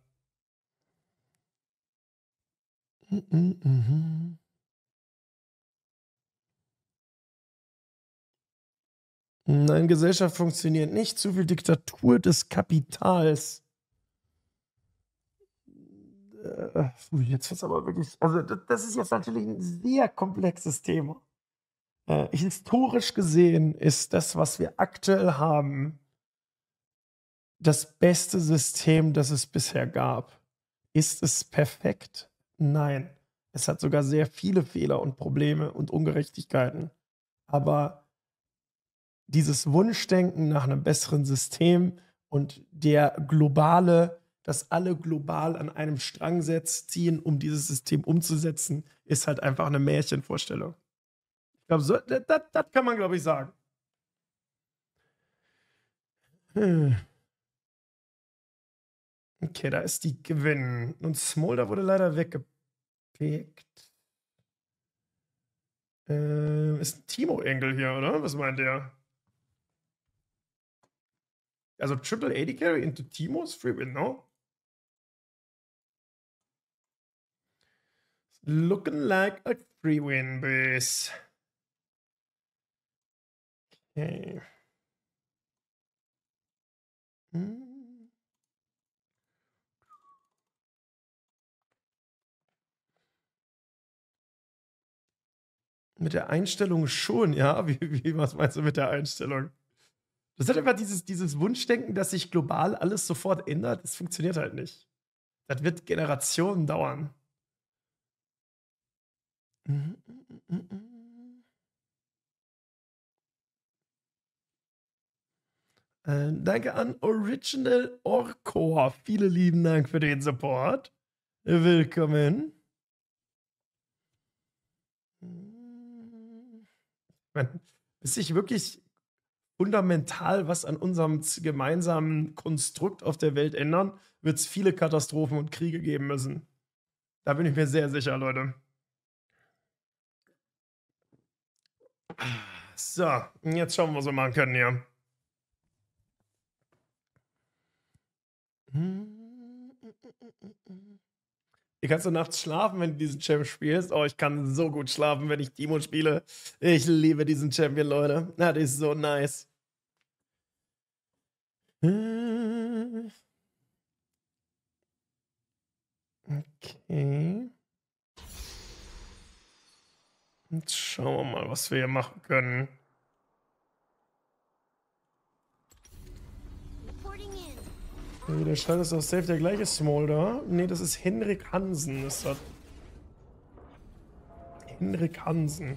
Nein, Gesellschaft funktioniert nicht. Zu viel Diktatur des Kapitals. Äh, jetzt wird's aber wirklich. Also, das, das ist jetzt natürlich ein sehr komplexes Thema. Äh, historisch gesehen ist das, was wir aktuell haben, das beste System, das es bisher gab. Ist es perfekt? Nein. Es hat sogar sehr viele Fehler und Probleme und Ungerechtigkeiten. Aber dieses Wunschdenken nach einem besseren System und der globale, dass alle global an einem Strang setzt, ziehen, um dieses System umzusetzen, ist halt einfach eine Märchenvorstellung. Ich glaube, so, das, das kann man, glaube ich, sagen. Hm. Okay, da ist die Gewinn. Und Smolder wurde leider weggepickt. Ähm, ist ein Timo Engel hier, oder? Was meint der? Also Triple A D Carry into Timo's Free Win, no? Looking like a free win, boys. Okay. Hm. Mit der Einstellung schon, ja? Wie, wie, was meinst du mit der Einstellung? Das hat einfach dieses, dieses Wunschdenken, dass sich global alles sofort ändert. Das funktioniert halt nicht. Das wird Generationen dauern. Äh, danke an Original Orcor. Vielen lieben Dank für den Support. Willkommen. Bis sich wirklich fundamental was an unserem gemeinsamen Konstrukt auf der Welt ändern, wird es viele Katastrophen und Kriege geben müssen. Da bin ich mir sehr sicher, Leute. So, jetzt schauen wir, was wir machen können hier. Ihr kannst du nachts schlafen, wenn du diesen Champ spielst. Oh, ich kann so gut schlafen, wenn ich Timo spiele. Ich liebe diesen Champion, Leute. Das ist so nice. Okay. Jetzt schauen wir mal, was wir hier machen können. Okay, der Schall ist auch safe der gleiche Smolder. Nee, das ist Henrik Hansen. Ist das. Henrik Hansen.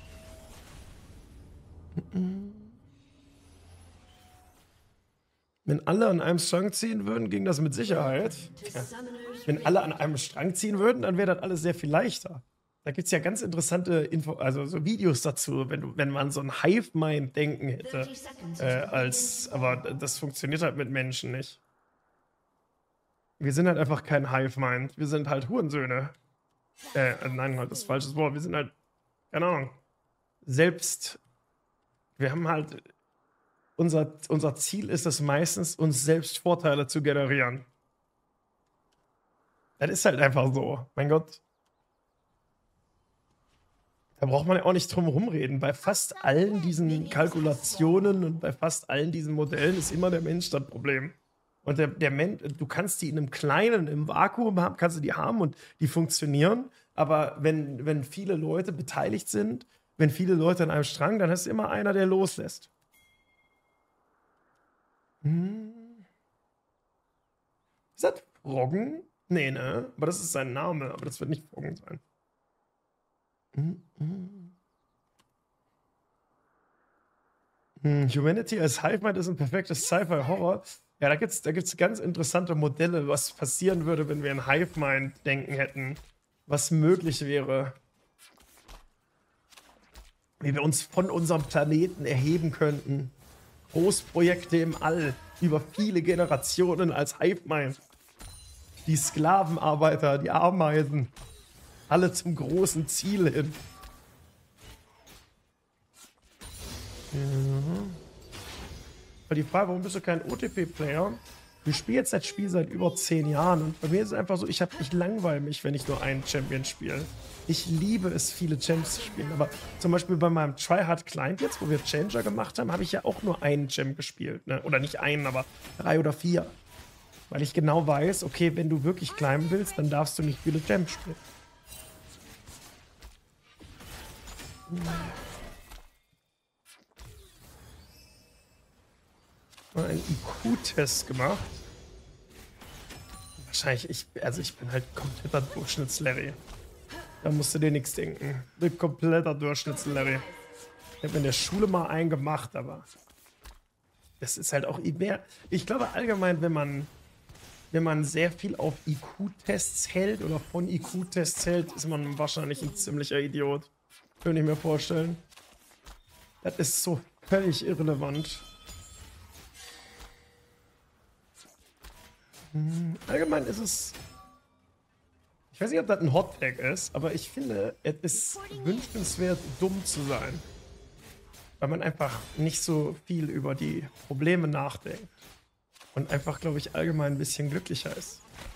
Wenn alle an einem Strang ziehen würden, ging das mit Sicherheit. Ja. Wenn alle an einem Strang ziehen würden, dann wäre das alles sehr viel leichter. Da gibt es ja ganz interessante Info, also so Videos dazu, wenn, du, wenn man so ein Hive-Mind-Denken hätte. Äh, als, aber das funktioniert halt mit Menschen nicht. Wir sind halt einfach kein Hive-Mind. Wir sind halt Hurensöhne. Äh, nein, halt das falsche Wort. Wir sind halt keine Ahnung, selbst, wir haben halt, unser, unser Ziel ist es meistens, uns selbst Vorteile zu generieren. Das ist halt einfach so, mein Gott. Da braucht man ja auch nicht drum rumreden. Bei fast allen diesen Kalkulationen und bei fast allen diesen Modellen ist immer der Mensch das Problem. Und der, der Mensch, du kannst die in einem kleinen, im Vakuum haben, kannst du die haben und die funktionieren. Aber wenn, wenn viele Leute beteiligt sind, wenn viele Leute an einem Strang, dann ist immer einer, der loslässt. Hm. Ist das Froggen? Nee, ne? Aber das ist sein Name, aber das wird nicht Froggen sein. Hm, hm. Hm, Humanity als Hive-Mind ist ein perfektes Sci-Fi-Horror. Ja, da gibt es da gibt's ganz interessante Modelle, was passieren würde, wenn wir ein Hive-Mind-Denken hätten. Was möglich wäre. Wie wir uns von unserem Planeten erheben könnten. Großprojekte im All über viele Generationen als Hive-Mind. Die Sklavenarbeiter, die Ameisen. Alle zum großen Ziel hin. Ja. Aber die Frage, warum bist du kein O T P-Player? Ich spiele jetzt das Spiel seit über zehn Jahren und bei mir ist es einfach so, ich, hab, ich langweile mich, wenn ich nur einen Champion spiele. Ich liebe es, viele Champs zu spielen, aber zum Beispiel bei meinem Tryhard Client jetzt, wo wir Changer gemacht haben, habe ich ja auch nur einen Champ gespielt. Ne? Oder nicht einen, aber drei oder vier. Weil ich genau weiß, okay, wenn du wirklich climben willst, dann darfst du nicht viele Champs spielen. Mal einen I Q-Test gemacht. Wahrscheinlich, ich, also ich bin halt kompletter Durchschnitts-Larry. Da musst du dir nichts denken. Ich bin kompletter Durchschnitts-Larry. Ich habe in der Schule mal einen gemacht, aber das ist halt auch mehr. Ich glaube allgemein, wenn man, wenn man sehr viel auf I Q-Tests hält oder von I Q-Tests hält, ist man wahrscheinlich ein ziemlicher Idiot. Könnte ich mir vorstellen. Das ist so völlig irrelevant. Hm, allgemein ist es... Ich weiß nicht, ob das ein Hot-Tag ist, aber ich finde, es ist wünschenswert, dumm zu sein. Weil man einfach nicht so viel über die Probleme nachdenkt. Und einfach, glaube ich, allgemein ein bisschen glücklicher ist.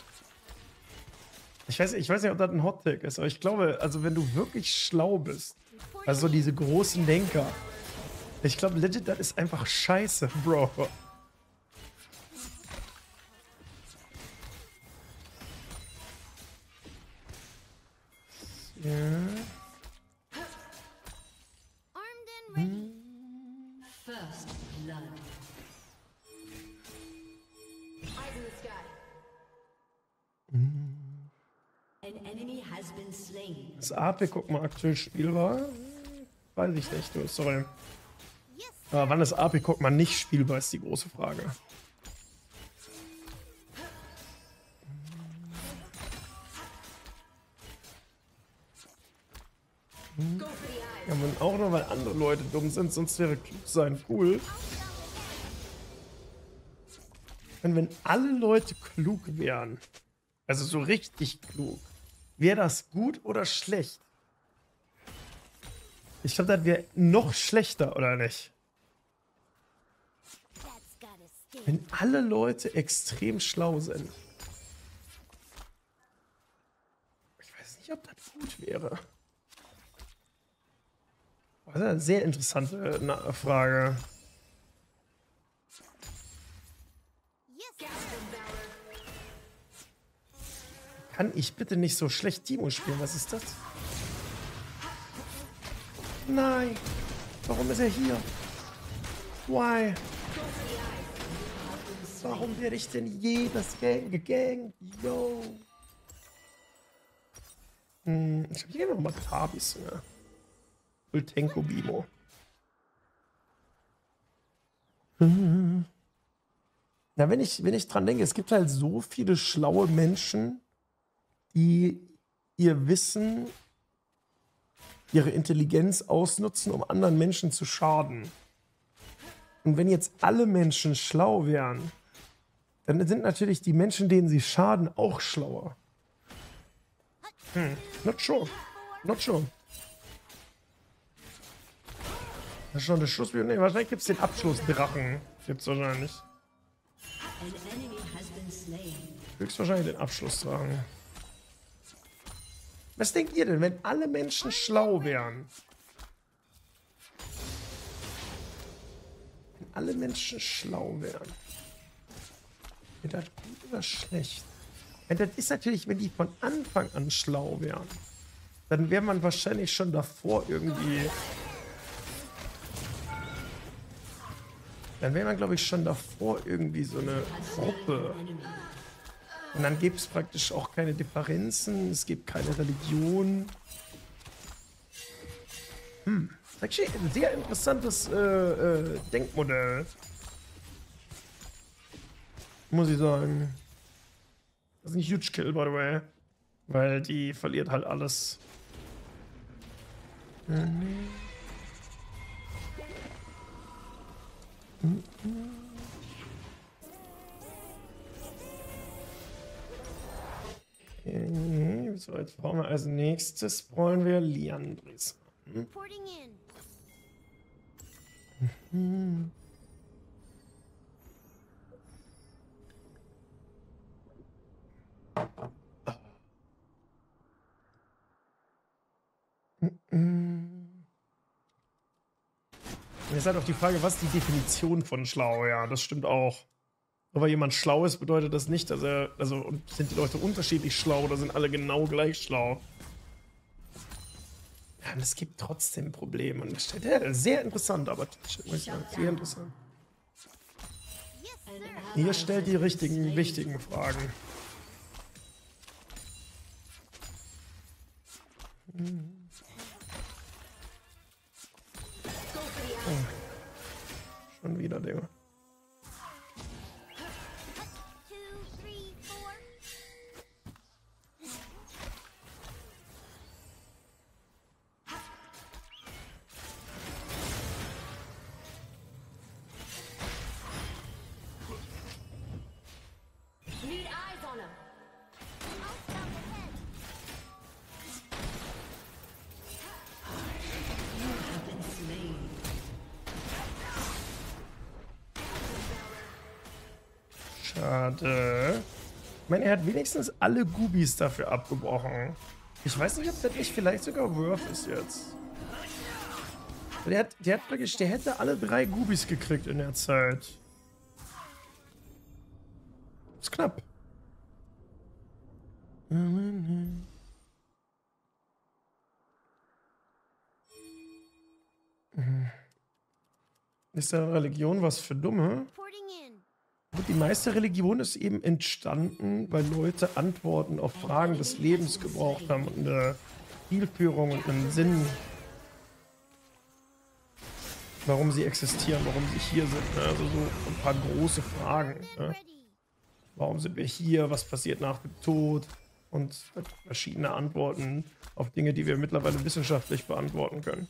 Ich weiß, ich weiß nicht, ob das ein Hot-Tag ist, aber ich glaube, also wenn du wirklich schlau bist, also so diese großen Denker, ich glaube, legit, das ist einfach scheiße, Bro. Ja. Hm. First blood. Eyes in the sky. Hm. An enemy has been slain. Das A P, guck mal, aktuell spielbar. Weiß ich nicht, du, sorry. Aber wann ist A P, guck mal, nicht spielbar, ist die große Frage. Hm. Ja, und auch nur, weil andere Leute dumm sind, sonst wäre klug sein cool. Und wenn alle Leute klug wären, also so richtig klug, wäre das gut oder schlecht? Ich glaube, das wäre noch schlechter, oder nicht? Wenn alle Leute extrem schlau sind. Ich weiß nicht, ob das gut wäre. Das ist eine sehr interessante Na- Frage. Kann ich bitte nicht so schlecht Timo spielen? Was ist das? Nein. Warum ist er hier? Why? Warum werde ich denn jedes Gang gegangt? Yo. Hm, ich habe hier noch mal Tabis. Ja. Ultenko Bimo. Hm. Na, wenn ich, wenn ich dran denke, es gibt halt so viele schlaue Menschen, die ihr Wissen, ihre Intelligenz ausnutzen, um anderen Menschen zu schaden. Und wenn jetzt alle Menschen schlau wären, dann sind natürlich die Menschen, denen sie schaden, auch schlauer. Hm, not sure. Not sure. Das ist schon der Schluss. Nee, wahrscheinlich gibt es den Abschlussdrachen. Gibt's wahrscheinlich. An enemy has been slain. Höchstwahrscheinlich den Abschlussdrachen. Was denkt ihr denn, wenn alle Menschen schlau wären? Wenn alle Menschen schlau wären. Wäre das gut oder schlecht? Und das ist natürlich, wenn die von Anfang an schlau wären, dann wäre man wahrscheinlich schon davor irgendwie. Dann wäre man, glaube ich, schon davor irgendwie so eine Gruppe. Und dann gibt es praktisch auch keine Differenzen, es gibt keine Religion. Hm, das ist actually ein sehr interessantes äh, äh, Denkmodell. Muss ich sagen. Das ist ein Huge Kill, by the way. Weil die verliert halt alles. Mhm. Mhm. Okay, so, jetzt brauchen wir als nächstes brauchen wir Liandris. Reporting in. Mhm. Jetzt ist halt auch die Frage, was ist die Definition von schlau? Ja, das stimmt auch. Aber jemand schlau ist, bedeutet das nicht, dass er, also und sind die Leute unterschiedlich schlau oder sind alle genau gleich schlau? Ja, und es gibt trotzdem Probleme. Und das ja, sehr interessant, aber muss ich sagen, sehr interessant. Ihr stellt die richtigen, wichtigen Fragen. Hm. Oh. Schon wieder, Digga. Two, three, four. Need eyes on him. I'll stop ahead. You have been slain. Schade. Ich meine, er hat wenigstens alle Gubis dafür abgebrochen. Ich weiß nicht, ob das nicht vielleicht sogar Worth ist jetzt. Der hat, der hat praktisch, der hätte alle drei Gubis gekriegt in der Zeit. Ist knapp. Ist da Religion was für Dumme? Reporting in. Die meiste Religion ist eben entstanden, weil Leute Antworten auf Fragen des Lebens gebraucht haben und eine Zielführung und einen Sinn, warum sie existieren, warum sie hier sind. Ne? Also so ein paar große Fragen. Ne? Ready. Warum sind wir hier? Was passiert nach dem Tod? Und verschiedene Antworten auf Dinge, die wir mittlerweile wissenschaftlich beantworten können.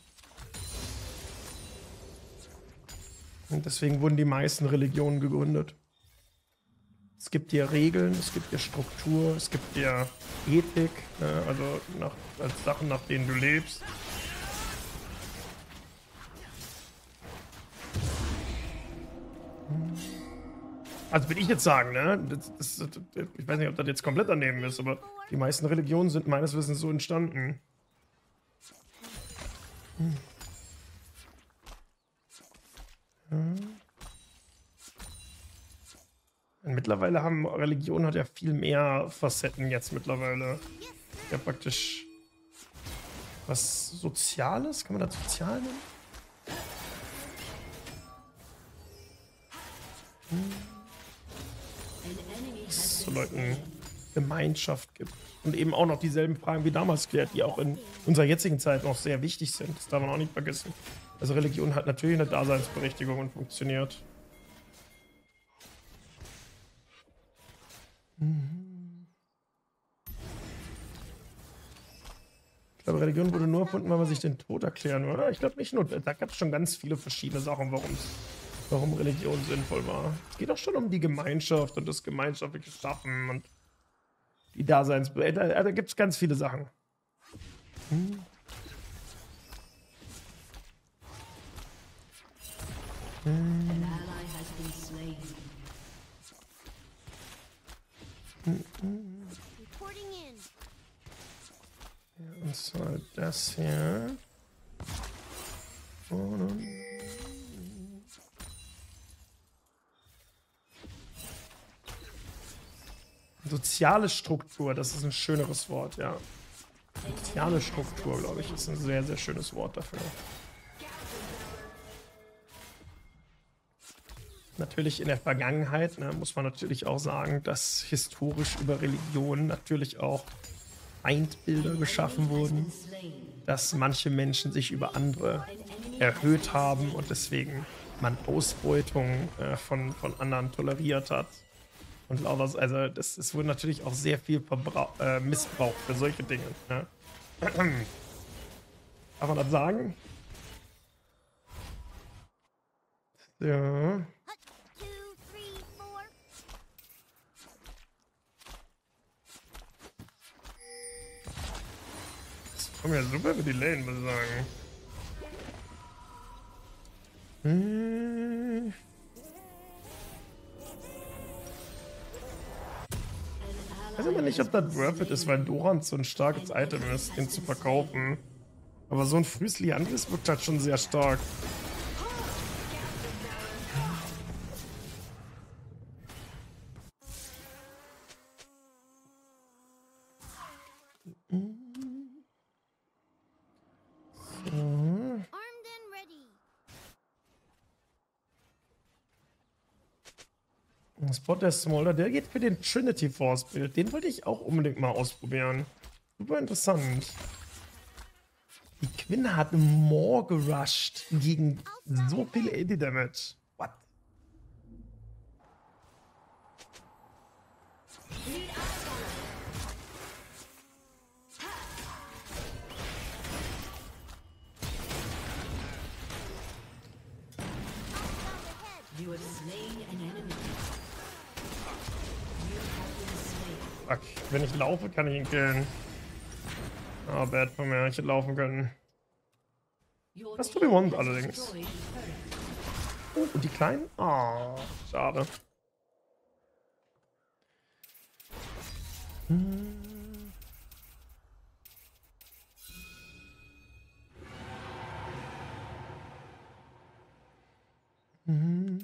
Und deswegen wurden die meisten Religionen gegründet. Es gibt dir Regeln, es gibt dir Struktur, es gibt dir Ethik, ne? Also nach, als Sachen, nach denen du lebst. Also würde ich jetzt sagen, ne? Das, das, das, ich weiß nicht, ob das jetzt komplett daneben ist, aber die meisten Religionen sind meines Wissens so entstanden. Hm. Hm. Mittlerweile haben Religion hat ja viel mehr Facetten jetzt mittlerweile. Ja, praktisch was Soziales, kann man das sozial nennen? Hm. Dass es so Leuten Gemeinschaft gibt. Und eben auch noch dieselben Fragen wie damals klärt, die auch in unserer jetzigen Zeit noch sehr wichtig sind. Das darf man auch nicht vergessen. Also Religion hat natürlich eine Daseinsberechtigung und funktioniert. Ich glaube, Religion wurde nur erfunden, weil man sich den Tod erklären würde. Ich glaube nicht nur. Da gab es schon ganz viele verschiedene Sachen, warum warum Religion sinnvoll war. Es geht auch schon um die Gemeinschaft und das gemeinschaftliche Schaffen und die Daseinsberechtigung. Da, da gibt es ganz viele Sachen. Hm. An ally has been slain. Reporting in. Und zwar das hier. Und soziale Struktur, das ist ein schöneres Wort, ja. Soziale Struktur, glaube ich, ist ein sehr, sehr schönes Wort dafür. Natürlich in der Vergangenheit, ne, muss man natürlich auch sagen, dass historisch über Religion natürlich auch Feindbilder geschaffen wurden, dass manche Menschen sich über andere erhöht haben und deswegen man Ausbeutung äh, von, von anderen toleriert hat. Und lauter, also das, es wurde natürlich auch sehr viel Verbrauch, äh, Missbrauch für solche Dinge. Ne? Kann man das sagen? Ja. Two, three, four. Das kommt ja super für die Lane, muss ich sagen. Hm. Ich weiß aber nicht, ob das worth it ist, weil Doran so ein starkes Item ist, den zu verkaufen. Aber so ein frühes Liandris wirkt halt schon sehr stark. Armed and ready. Spot der Smolder, der geht für den Trinity Force Bild. Den wollte ich auch unbedingt mal ausprobieren. Super interessant. Die Quinn hat more gerusht gegen so viel A D Damage. What? You have slain an enemy. You have been slain. Fuck, wenn ich laufe, kann ich ihn killen. Ah, bad von mir, ich hätte laufen können. Your Das team tut mir wund has allerdings. destroyed a turret. Oh, und die Kleinen? Ah, schade. Hm. Hm.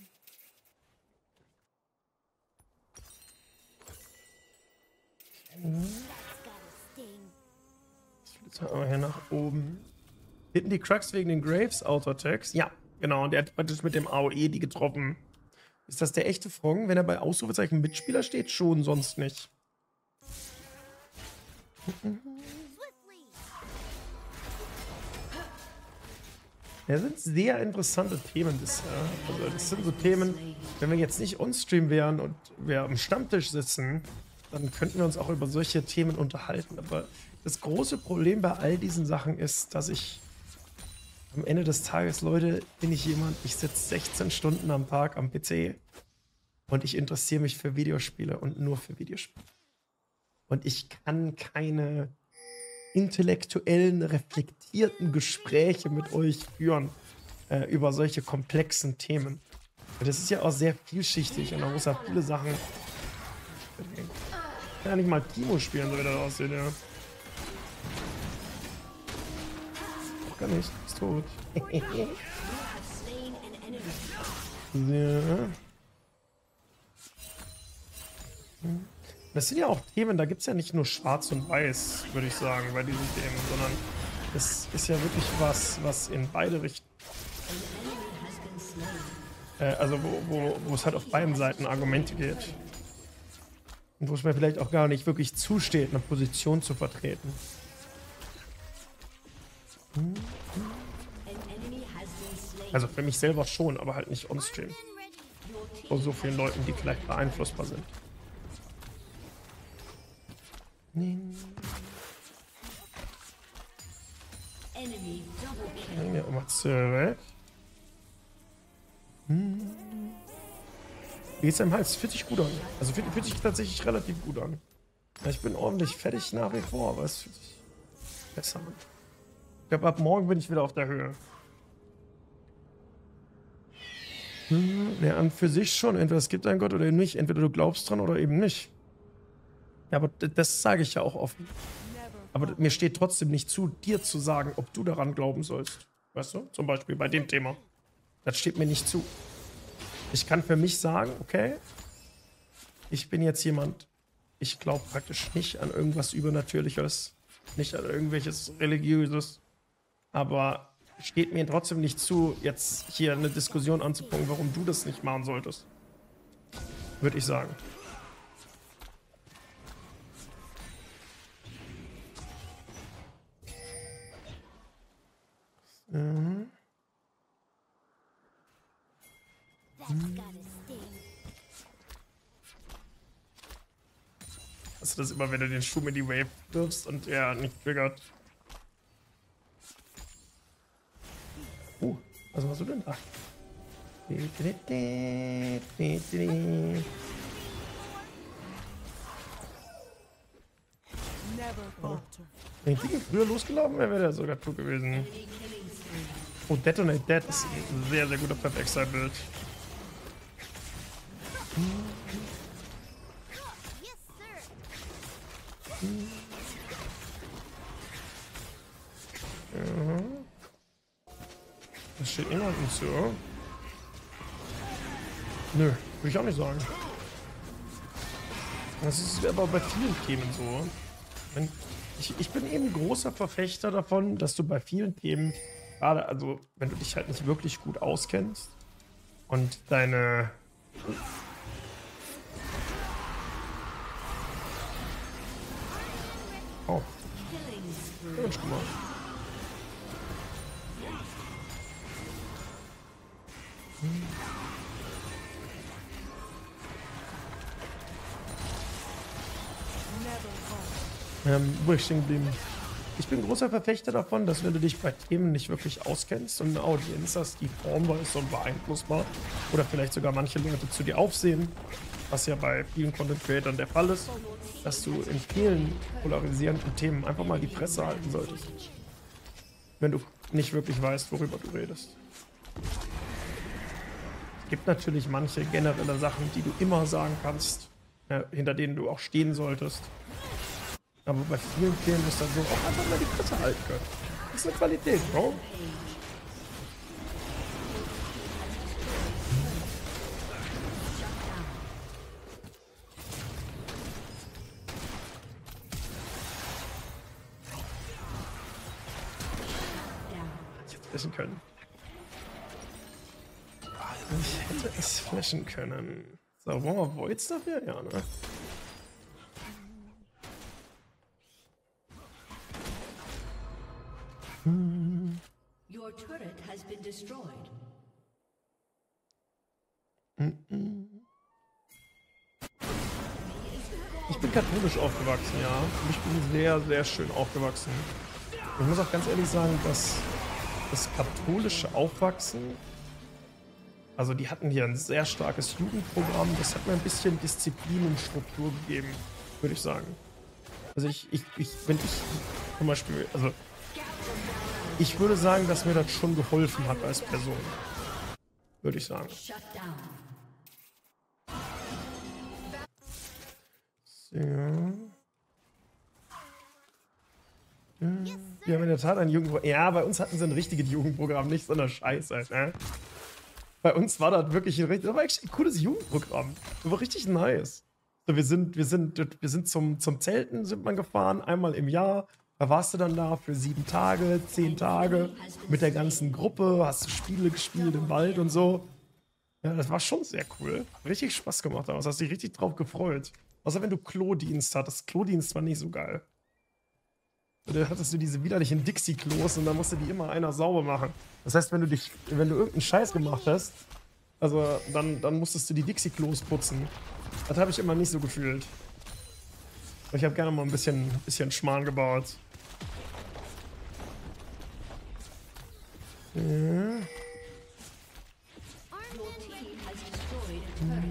That's gotta sting. Jetzt mal aber hier nach oben. Hinten die Crux wegen den Graves Auto-Attacks? Ja, genau. Und der hat praktisch mit dem A O E die getroffen. Ist das der echte Frong? Wenn er bei Ausrufezeichen Mitspieler steht? Schon, sonst nicht. Swiftly. Ja, sind sehr interessante Themen bisher. Also das sind so Themen, wenn wir jetzt nicht on-stream wären und wir am Stammtisch sitzen, dann könnten wir uns auch über solche Themen unterhalten. Aber das große Problem bei all diesen Sachen ist, dass ich am Ende des Tages, Leute, bin ich jemand, ich sitze sechzehn Stunden am Tag am P C und ich interessiere mich für Videospiele und nur für Videospiele. Und ich kann keine intellektuellen, reflektierten Gespräche mit euch führen äh, über solche komplexen Themen. Und das ist ja auch sehr vielschichtig und da muss ja viele Sachen. Ich kann ja nicht mal Timo spielen, so wie das aussieht, ja. Auch gar nicht, ist tot. You have slain an enemy. Ja. Hm. Das sind ja auch Themen, da gibt es ja nicht nur schwarz und weiß, würde ich sagen, bei diesen Themen, sondern es ist ja wirklich was, was in beide Richtungen, An enemy has been slain. äh, also wo, wo, wo es halt auf beiden Seiten Argumente geht. Und wo es mir vielleicht auch gar nicht wirklich zusteht, eine Position zu vertreten. An enemy has been slain. Also für mich selber schon, aber halt nicht on-stream. And ready. Your team Vor so vielen Leuten, die vielleicht beeinflussbar sind. enemy double kill. Ja, mal zurück. Hm. Wie geht's am Hals? Fühlt sich gut an. Also fühlt, fühlt sich tatsächlich relativ gut an. Ja, ich bin ordentlich fertig nach wie vor, aber es fühlt sich besser an. Ich glaube, ab morgen bin ich wieder auf der Höhe. Hm, ja, an für sich schon. Entweder es gibt einen Gott oder eben nicht. Entweder du glaubst dran oder eben nicht. Ja, aber d- das sage ich ja auch offen. Aber mir steht trotzdem nicht zu, dir zu sagen, ob du daran glauben sollst. Weißt du? Zum Beispiel bei dem Thema. Das steht mir nicht zu. Ich kann für mich sagen, okay, ich bin jetzt jemand, ich glaube praktisch nicht an irgendwas Übernatürliches, nicht an irgendwelches Religiöses, aber steht mir trotzdem nicht zu, jetzt hier eine Diskussion anzufangen, warum du das nicht machen solltest. Würde ich sagen. Mhm. That's gotta sting. Also das immer, wenn du den Schuh in die Wave wirfst und er nicht triggert. Uh, was machst du denn da? Wenn ich die früher losgelaufen wäre, wäre der sogar tot gewesen. Oh, Detonate Dead ist ein sehr, sehr guter Perfect-Side-Bild. Yes, sir. Das steht niemandem zu. Nö, würde ich auch nicht sagen. Das ist aber bei vielen Themen so. Wenn, ich, ich bin eben großer Verfechter davon, dass du bei vielen Themen, gerade also wenn du dich halt nicht wirklich gut auskennst und deine... Oh. Ja, schon mal. Ähm, wo ich stehen geblieben? Ich bin großer Verfechter davon, dass wenn du dich bei Themen nicht wirklich auskennst und eine Audienz hast, die formbar ist und beeinflussbar oder vielleicht sogar manche Leute zu dir aufsehen, was ja bei vielen Content Creatern der Fall ist, dass du in vielen polarisierenden Themen einfach mal die Fresse halten solltest. Wenn du nicht wirklich weißt, worüber du redest. Es gibt natürlich manche generelle Sachen, die du immer sagen kannst, äh, hinter denen du auch stehen solltest. Aber bei vielen Themen ist dann so, auch einfach mal die Fresse halten können. Das ist eine Qualität, Bro. Jetzt flashen können. Ich hätte es flashen können. So, wollen wir Voids dafür? Ja, ne? Your turret has been destroyed. Ich bin katholisch aufgewachsen, ja. Und ich bin sehr, sehr schön aufgewachsen. Ich muss auch ganz ehrlich sagen, dass das katholische Aufwachsen, also die hatten hier ein sehr starkes Jugendprogramm, das hat mir ein bisschen Disziplin und Struktur gegeben, würde ich sagen. Also ich, ich, ich, wenn ich zum Beispiel, also ich würde sagen, dass mir das schon geholfen hat als Person. Würde ich sagen. Shut down. Ja. Wir haben in der Tat ein Jugendprogramm. Ja, bei uns hatten sie ein richtiges Jugendprogramm, nicht so eine Scheiße. Ne? Bei uns war das wirklich ein, richtig, das war echt ein cooles Jugendprogramm. Das war richtig nice. So, wir sind, wir sind, wir sind zum, zum Zelten sind man gefahren, einmal im Jahr. Da warst du dann da für sieben Tage, zehn Tage mit der ganzen Gruppe, hast du Spiele gespielt im Wald und so. Ja, das war schon sehr cool. Richtig Spaß gemacht, aber hast dich richtig drauf gefreut. Außer wenn du Klodienst hattest. Klodienst war nicht so geil. Da hattest du diese widerlichen Dixie-Klos und dann musste die immer einer sauber machen. Das heißt, wenn du dich, wenn du irgendeinen Scheiß gemacht hast, also dann, dann musstest du die Dixie-Klos putzen. Das habe ich immer nicht so gefühlt. Ich habe gerne mal ein bisschen, bisschen Schmarrn gebaut. Ja. Your team has destroyed a turret.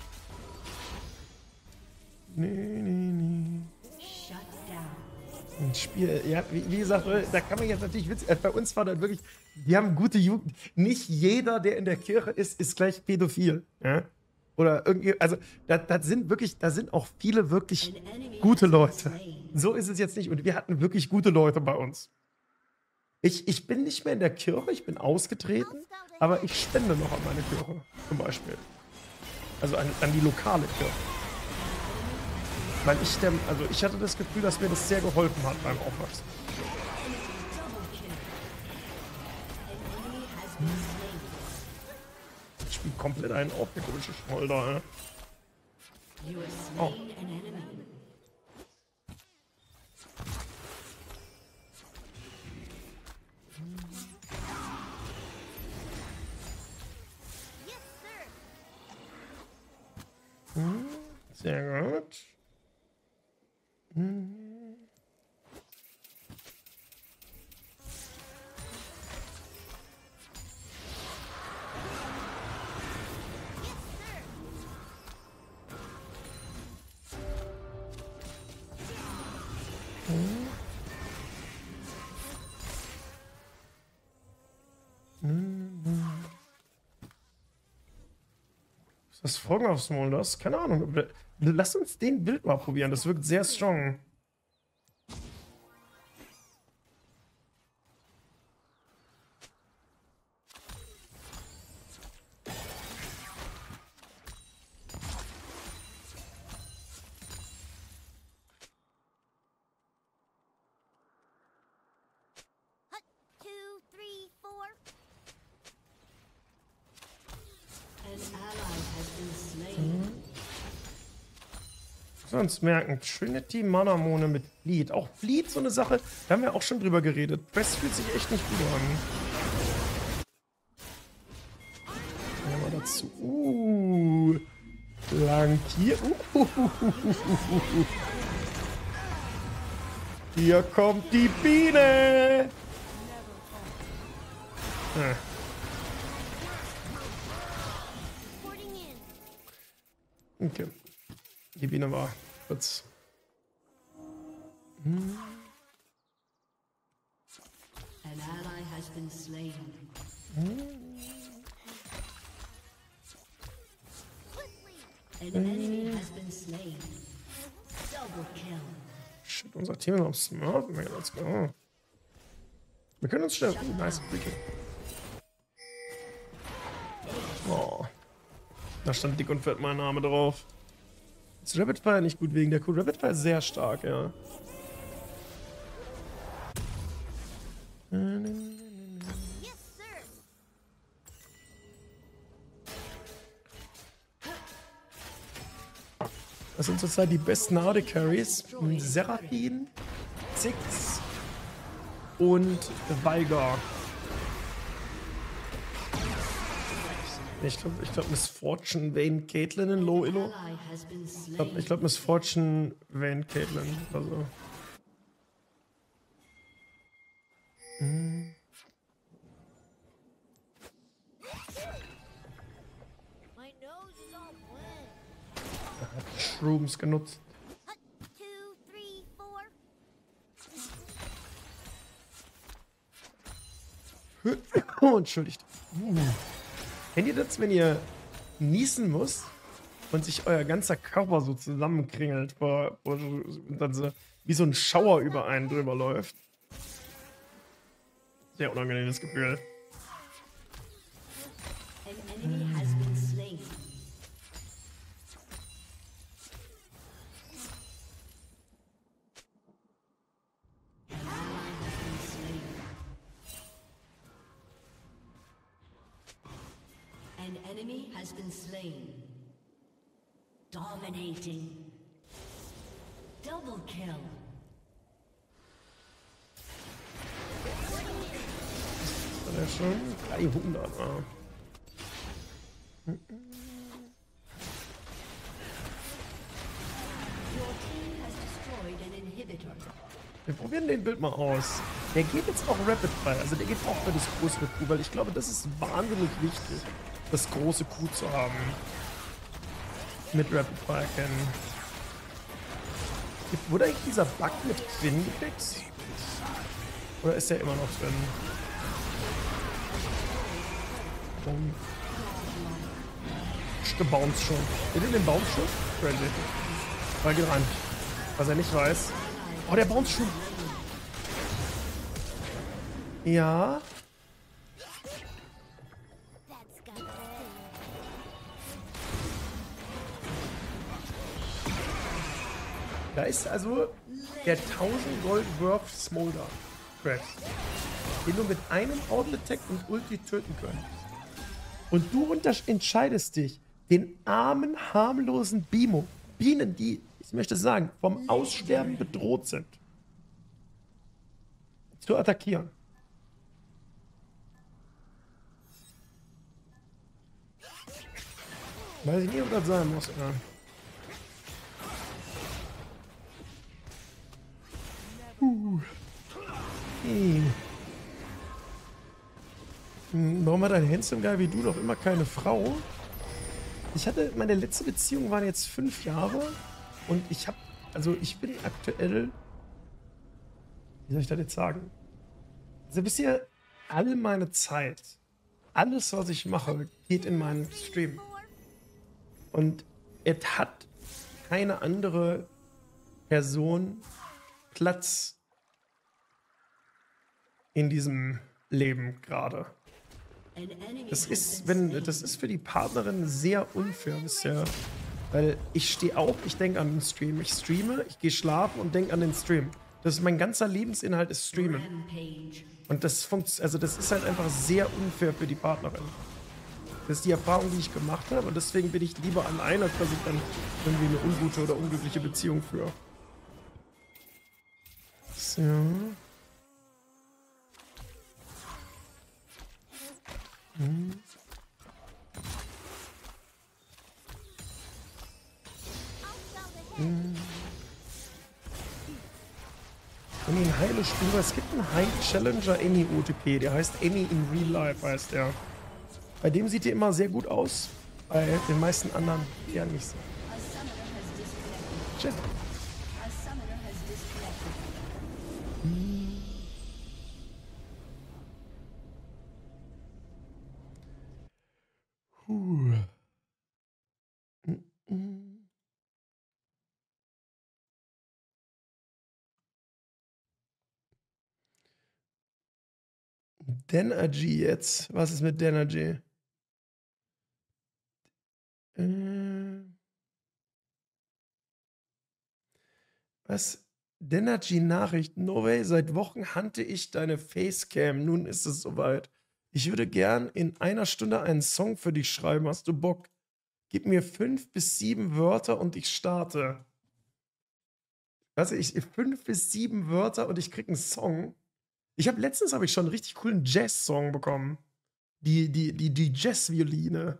Nee, nee, nee. Shut down. Und das Spiel, ja, wie, wie gesagt, da kann man jetzt natürlich witzig, bei uns war das wirklich, wir haben gute Jugend. Nicht jeder, der in der Kirche ist, ist gleich pädophil. Ja? Oder irgendwie, also, das, das sind wirklich, da sind auch viele wirklich gute Leute. So ist es jetzt nicht. Und wir hatten wirklich gute Leute bei uns. Ich, ich bin nicht mehr in der Kirche, ich bin ausgetreten, aber ich spende noch an meine Kirche, zum Beispiel. Also an, an die lokale Kirche. Weil ich, der, also ich hatte das Gefühl, dass mir das sehr geholfen hat beim Aufwachsen. Ich spiele komplett einen auf, der komische Scholder, ey. Oh. Hm, sehr gut. Hm. Das Folgen aufs Maul, das? Keine Ahnung. Lass uns den Bild mal probieren. Das wirkt sehr strong. Hut, two, three, four. Sonst merken, Trinity Manamone mit Bleed. Auch Bleed, so eine Sache, da haben wir auch schon drüber geredet. Das fühlt sich echt nicht gut an. Dann haben wir dazu. Uh, lang hier. Uh, hier kommt die Biene. Ah. Okay. Die Biene war kurz. Hm. An ally has been slain. An enemy has been slain. Double kill. Shit, unser Team ist noch smart. Let's go. Wir können uns schnell. Oh, nice. Bitte. Oh. Da stand dick und fett mein Name drauf. Ist Rapid Fire nicht gut wegen der Kuh? Rapid Fire ist sehr stark, ja. Yes, sir. Das sind zurzeit die besten A D Carries. Seraphine, Ziggs und Valgar. Ich glaube, ich glaub, Miss Fortune, Vayne, Caitlyn in Low Illo. Ich glaube, ich glaub, Miss Fortune, Vayne, Caitlyn. Also. Hm. My nose is all bled. Er hat Shrooms genutzt. Hut, two, three, four. Oh, entschuldigt. Kennt ihr das, wenn ihr niesen müsst und sich euer ganzer Körper so zusammenkringelt, wo, wo, und dann so wie so ein Schauer über einen drüber läuft? Sehr unangenehmes Gefühl. An enemy has been slain. An ally has been slain. An enemy has been slain. Dominating. Double kill. War der schon? dreihundert. Ah. Your team has destroyed an inhibitor. Wir probieren den Bild mal aus. Der geht jetzt auch Rapid Fire, also der geht auch für das größere Q, weil ich glaube, das ist wahnsinnig wichtig, das große Q zu haben. Mit Rapid Fire kennen. Wurde eigentlich dieser Bug mit Quinn gefixt? Oder ist der immer noch drin? Um. Gebounced schon. Seht ihr den Bounce schon? Crazy. Mal geht rein. Was er nicht weiß. Oh, der Bounce schon. Ja. That's got to sting. Da ist also der tausend Gold Worth Smolder. Crack. Den du mit einem Outlet-Tag und Ulti töten können. Und du entscheidest dich, den armen, harmlosen Bimo, Bienen, die, ich möchte sagen, vom Aussterben bedroht sind, zu attackieren. Weiß ich nicht, ob das sein muss. Ja. Uh. Hey. Hm, warum hat ein handsome Guy wie du noch immer keine Frau? Ich hatte, meine letzte Beziehung waren jetzt fünf Jahre und ich habe, also ich bin aktuell, wie soll ich das jetzt sagen? Also bisher all meine Zeit, alles was ich mache, geht in meinen Stream. Und es hat keine andere Person Platz in diesem Leben gerade. Das ist, wenn, das ist für die Partnerin sehr unfair bisher. Weil ich stehe auf, ich denke an den Stream. Ich streame, ich gehe schlafen und denke an den Stream. Das ist mein ganzer Lebensinhalt ist Streamen. Und das funktioniert, also das ist halt einfach sehr unfair für die Partnerin. Das ist die Erfahrung, die ich gemacht habe. Und deswegen bin ich lieber allein, als dass ich dann irgendwie eine ungute oder unglückliche Beziehung führe. So. Hm. Hm. Wenn ihr ein Heile spielt, es gibt einen High Challenger Any O T P, der heißt Any in Real Life, heißt der. Bei dem sieht ihr immer sehr gut aus, bei den meisten anderen eher nicht so. Shit. Hm. Puh. Mm-mm. Denergy jetzt. Was ist mit Denergy? Äh. Was? Denergy-Nachricht. No way, seit Wochen hante ich deine Facecam. Nun ist es soweit. Ich würde gern in einer Stunde einen Song für dich schreiben. Hast du Bock? Gib mir fünf bis sieben Wörter und ich starte. Also ich fünf bis sieben Wörter und ich krieg einen Song. Ich habe letztens habe ich schon einen richtig coolen Jazz-Song bekommen. Die, die, die, die Jazz-Violine.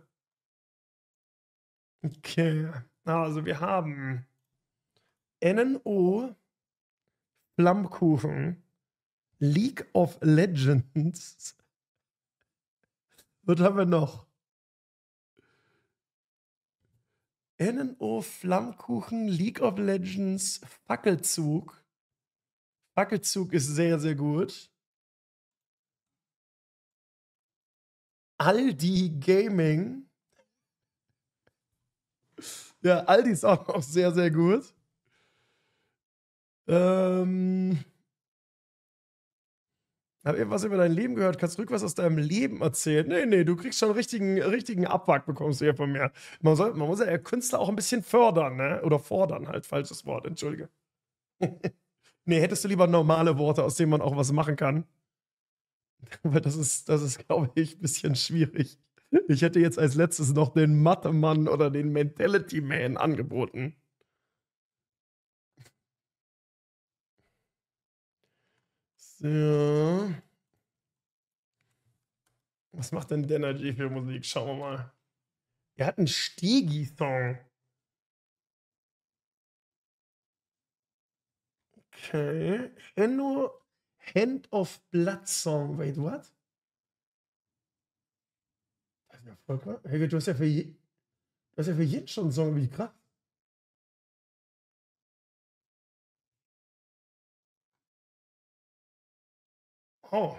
Okay. Also wir haben N N O, Flammkuchen, League of Legends. Was haben wir noch? N N O, Flammkuchen, League of Legends, Fackelzug. Fackelzug ist sehr, sehr gut. Aldi Gaming. Ja, Aldi ist auch noch sehr, sehr gut. Ähm. Hab irgendwas über dein Leben gehört? Kannst du rück was aus deinem Leben erzählen? Nee, nee, du kriegst schon richtigen, richtigen Abwack, bekommst du hier von mir. Man, soll, man muss ja Künstler auch ein bisschen fördern, ne? Oder fordern halt, falsches Wort, entschuldige. Nee, hättest du lieber normale Worte, aus denen man auch was machen kann? Weil das ist, das ist, glaube ich, ein bisschen schwierig. Ich hätte jetzt als letztes noch den Mathe-Mann oder den Mentality-Man angeboten. So. Was macht denn Denergy für Musik? Schauen wir mal. Er hat einen Stegi-Song. Okay. Henno Hand of Blood Song. Wait, what? Das ist ja voll krass. Hey, du hast ja für, je, du hast ja für jeden schon einen Song, wie krass. Oh.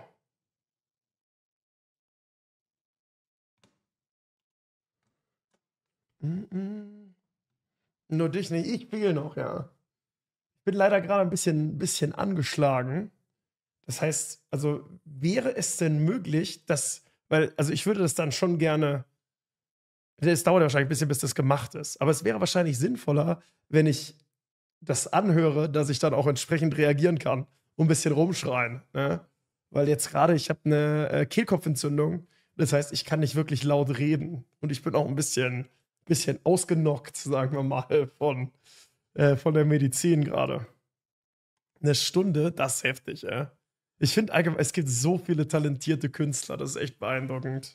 Mm-mm. Nur dich nicht, ich spiele noch, ja. Ich bin leider gerade ein bisschen, bisschen angeschlagen. Das heißt, also wäre es denn möglich, dass, weil, also ich würde das dann schon gerne, es dauert ja wahrscheinlich ein bisschen, bis das gemacht ist, aber es wäre wahrscheinlich sinnvoller, wenn ich das anhöre, dass ich dann auch entsprechend reagieren kann und ein bisschen rumschreien, ne? Weil jetzt gerade, ich habe eine äh, Kehlkopfentzündung, das heißt, ich kann nicht wirklich laut reden und ich bin auch ein bisschen, bisschen ausgenockt, sagen wir mal, von, äh, von der Medizin gerade. Eine Stunde, das ist heftig, ey. Ich finde allgemein, es gibt so viele talentierte Künstler, das ist echt beeindruckend.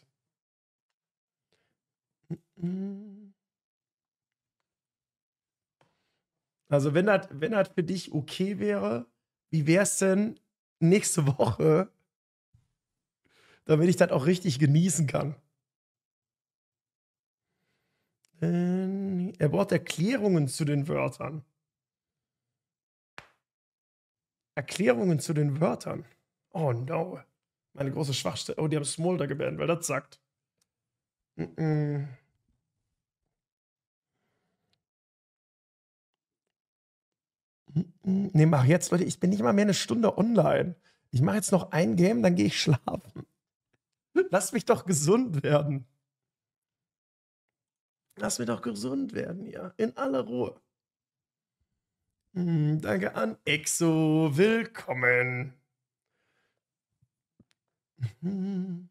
Also, wenn das wenn das für dich okay wäre, wie wär's denn nächste Woche, damit ich das auch richtig genießen kann? Ähm, er braucht Erklärungen zu den Wörtern. Erklärungen zu den Wörtern. Oh no. Meine große Schwachstelle. Oh, die haben Smolder gebannt, weil das sagt. Mm-mm. Mm-mm. Nee, mach jetzt, Leute. Ich bin nicht mal mehr eine Stunde online. Ich mache jetzt noch ein Game, dann gehe ich schlafen. Lass mich doch gesund werden. Lass mich doch gesund werden, ja. In aller Ruhe. Mm, danke an Exo. Willkommen. Mhm.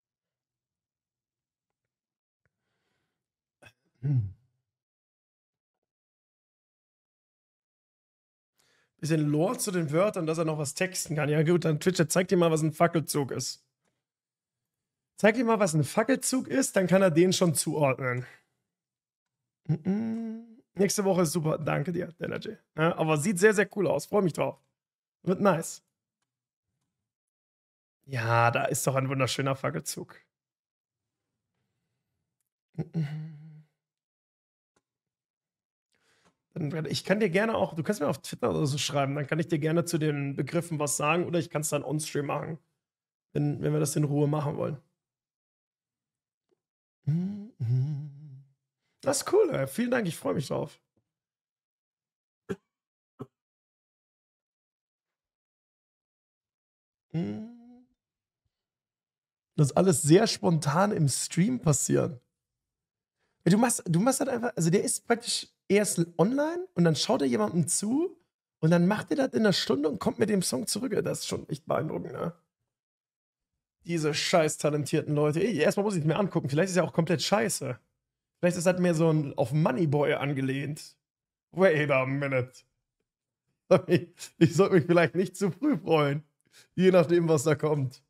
Hm. Bisschen Lore zu den Wörtern, dass er noch was texten kann. Ja, gut, dann Twitch, zeig dir mal, was ein Fackelzug ist. Zeig dir mal, was ein Fackelzug ist, dann kann er den schon zuordnen. Mhm. Nächste Woche ist super. Danke dir, Energy. Ja, aber sieht sehr, sehr cool aus. Freue mich drauf. Wird nice. Ja, da ist doch ein wunderschöner Fackelzug. Mhm. Dann, ich kann dir gerne auch, du kannst mir auf Twitter oder so schreiben, dann kann ich dir gerne zu den Begriffen was sagen oder ich kann es dann on-stream machen, wenn, wenn wir das in Ruhe machen wollen. Mhm. Das ist cool, ey. Vielen Dank, ich freue mich drauf. Mhm. Das ist alles sehr spontan im Stream passieren. Du machst, du machst halt einfach, also der ist praktisch erst online und dann schaut er jemandem zu und dann macht er das in einer Stunde und kommt mit dem Song zurück. Das ist schon echt beeindruckend, ne? Diese scheiß talentierten Leute. Ey, erstmal muss ich es mir angucken. Vielleicht ist er auch komplett scheiße. Vielleicht ist das mehr so ein auf Moneyboy angelehnt. Wait a minute. Ich, ich sollte mich vielleicht nicht zu früh freuen. Je nachdem, was da kommt.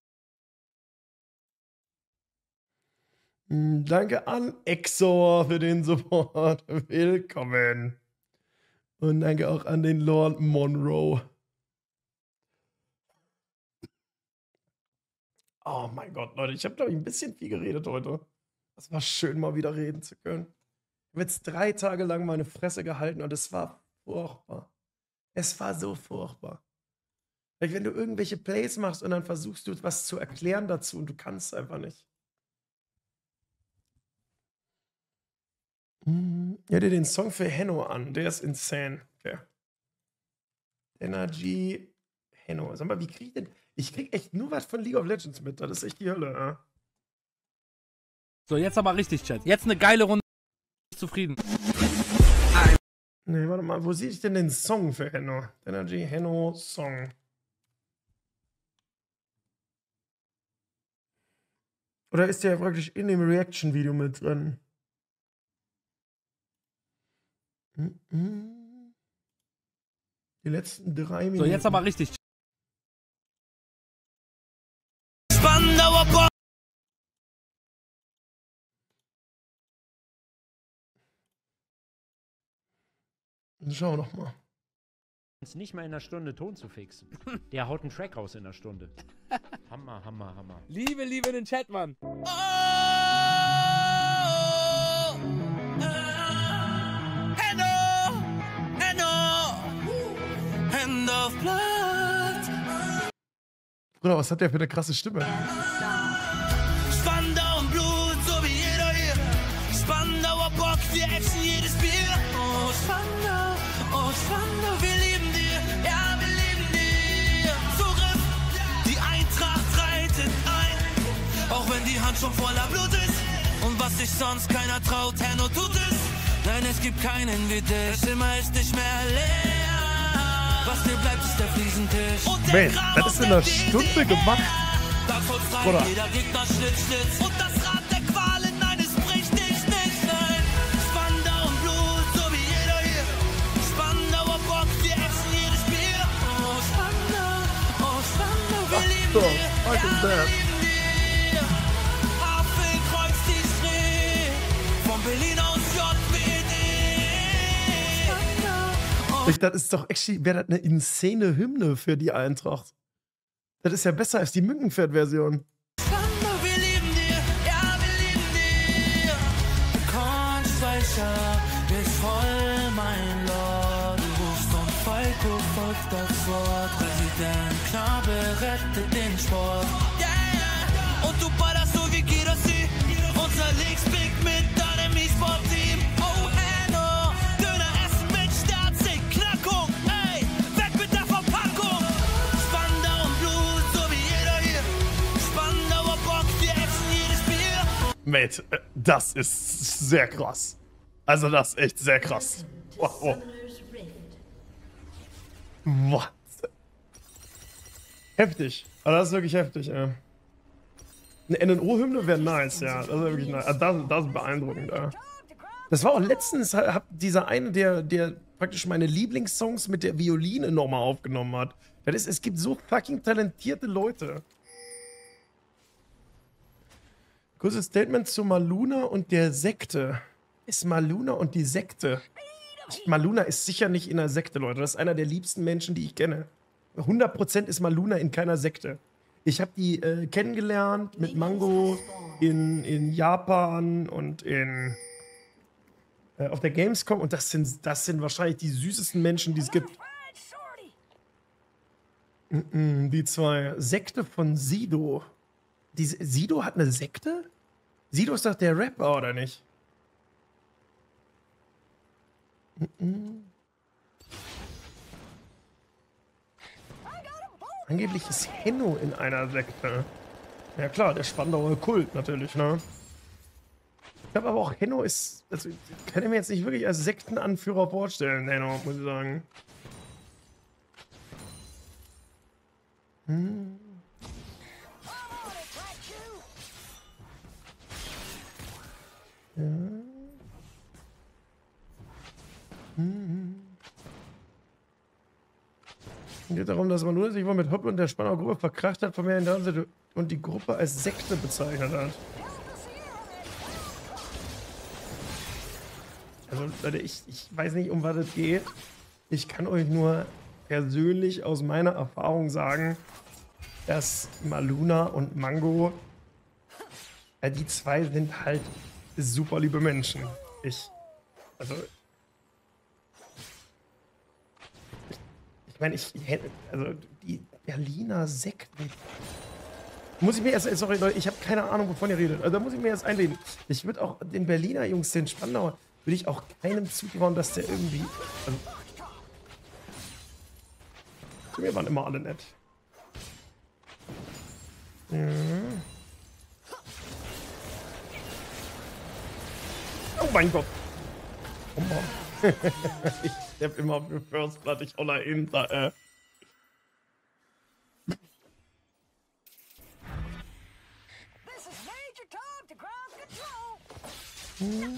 Danke an Exor für den Support. Willkommen. Und danke auch an den Lord Monroe. Oh mein Gott, Leute, ich habe, glaube ich, ein bisschen viel geredet heute. Das war schön, mal wieder reden zu können. Ich habe jetzt drei Tage lang meine Fresse gehalten und es war furchtbar. Es war so furchtbar. Wenn du irgendwelche Plays machst und dann versuchst du was zu erklären dazu und du kannst einfach nicht. Hör dir den Song für Henno an, der ist insane. Okay. Energy Henno. Sag mal, wie krieg ich denn? Ich krieg echt nur was von League of Legends mit, das ist echt die Hölle. Ja? So, jetzt aber richtig, Chat. Jetzt eine geile Runde. Zufrieden. Nee, warte mal, wo sehe ich denn den Song für Henno? Energy Henno Song. Oder ist der praktisch in dem Reaction-Video mit drin? Die letzten drei Minuten. So, jetzt aber richtig. Schauen wir noch mal. Nicht mal in einer Stunde Ton zu fixen. Der haut einen Track raus in einer Stunde. Hammer, Hammer, Hammer. Liebe, liebe den Chat, Mann. Oh, Henno, Henno, Hand of Blood. Bruder, was hat der für eine krasse Stimme? Spandau und Blut, so wie jeder hier. Spandauer Bock, wir ächzen jedes Bier. Oh, Spandau, oh, Spandau, wir lieben dir. Ja, wir lieben dir. Zugriff, die Eintracht reitet ein. Auch wenn die Hand schon voller Blut ist. Und was sich sonst keiner traut, Herno tut es. Nein, es gibt keinen wie dich. Das Zimmer ist nicht mehr leer. Was dir bleibt, ist der Fliesentisch. Und der Man, das ist in einer Stunde gemacht. Oder? Jeder Gegner Schlitz, Schlitz. Und das Rad der Qualen, nein, es bricht dich nicht, nein. Spandau und Blut, so wie jeder hier. Spandauer Bock, wir essen jedes Bier. Oh, Spandau, oh, Spandau, wir lieben so, dir. fucking Ja, bad. wir lieben dir. Apfelkreuz, die Spree. Von Berlin aus J B D. Spandau, oh, Ich, das ist doch actually, wäre das eine insane Hymne für die Eintracht. Das ist ja besser als die Mückenpferd-Version. Spandau, wir lieben dir, ja, wir lieben dir. Kornspeicher ist voll, mein Lord. Du rufst und Falco folgt das Wort. Präsident Knabe rettet den Sport. Yeah, yeah. Und du ballerst so wie Girassi. Und zerlegst Big mit deinem E-Sport-Team. Oh, Enno, Döner essen mit Sterzig, Knackung. Ey, weg mit der Verpackung. Spandau und Blut, so wie jeder hier. Spandauer Bock, wir essen jedes Bier. Mate, äh, das ist sehr krass. Also das ist echt sehr krass. Wow. Summoner's Rift. What? Heftig. Also das ist wirklich heftig, ey. Eine N N O-Hymne wäre nice, ja. Das ist wirklich nice. Also das, das ist beeindruckend, ja. Das war auch letztens, hat dieser eine, der, der praktisch meine Lieblingssongs mit der Violine nochmal aufgenommen hat. Das ist, es gibt so fucking talentierte Leute. Kurzes Statement zu Maluna und der Sekte. Ist Maluna und die Sekte? Maluna ist sicher nicht in einer Sekte, Leute. Das ist einer der liebsten Menschen, die ich kenne. hundert Prozent ist Maluna in keiner Sekte. Ich habe die äh, kennengelernt mit Mango in, in Japan und in äh, auf der Gamescom. Und das sind, das sind wahrscheinlich die süßesten Menschen, die es gibt. Mm -mm, die zwei. Sekte von Sido. Die, Sido hat eine Sekte? Sido ist doch der Rapper, oder nicht? Mm-mm. Angeblich ist Henno in einer Sekte. Ja klar, der Spandauer Kult natürlich, ne? Ich glaube aber auch, Henno ist... Also, ich kann ich mir jetzt nicht wirklich als Sektenanführer vorstellen, Henno, muss ich sagen. Hm. Ja. Hm. Es geht darum, dass man nur sich wohl mit Hopp und der Spandauer Gruppe verkracht hat, von mehreren Jahren und die Gruppe als Sekte bezeichnet hat. Also, Leute, ich, ich weiß nicht, um was es geht. Ich kann euch nur persönlich aus meiner Erfahrung sagen, dass Maluna und Mango, ja, die zwei sind halt super liebe Menschen. Ich, also, ich meine, ich hätte, also die Berliner Sekten. Muss ich mir erst, sorry Leute, ich habe keine Ahnung, wovon ihr redet. Also da muss ich mir erst einlehnen. Ich würde auch den Berliner Jungs, den Spandauer, würde ich auch keinem zutrauen, dass der irgendwie. Also, zu mir waren immer alle nett. Mhm. Oh mein Gott. Oh Mann. Ich hab immer für First Blood, ich auch dahinter, äh. Hm.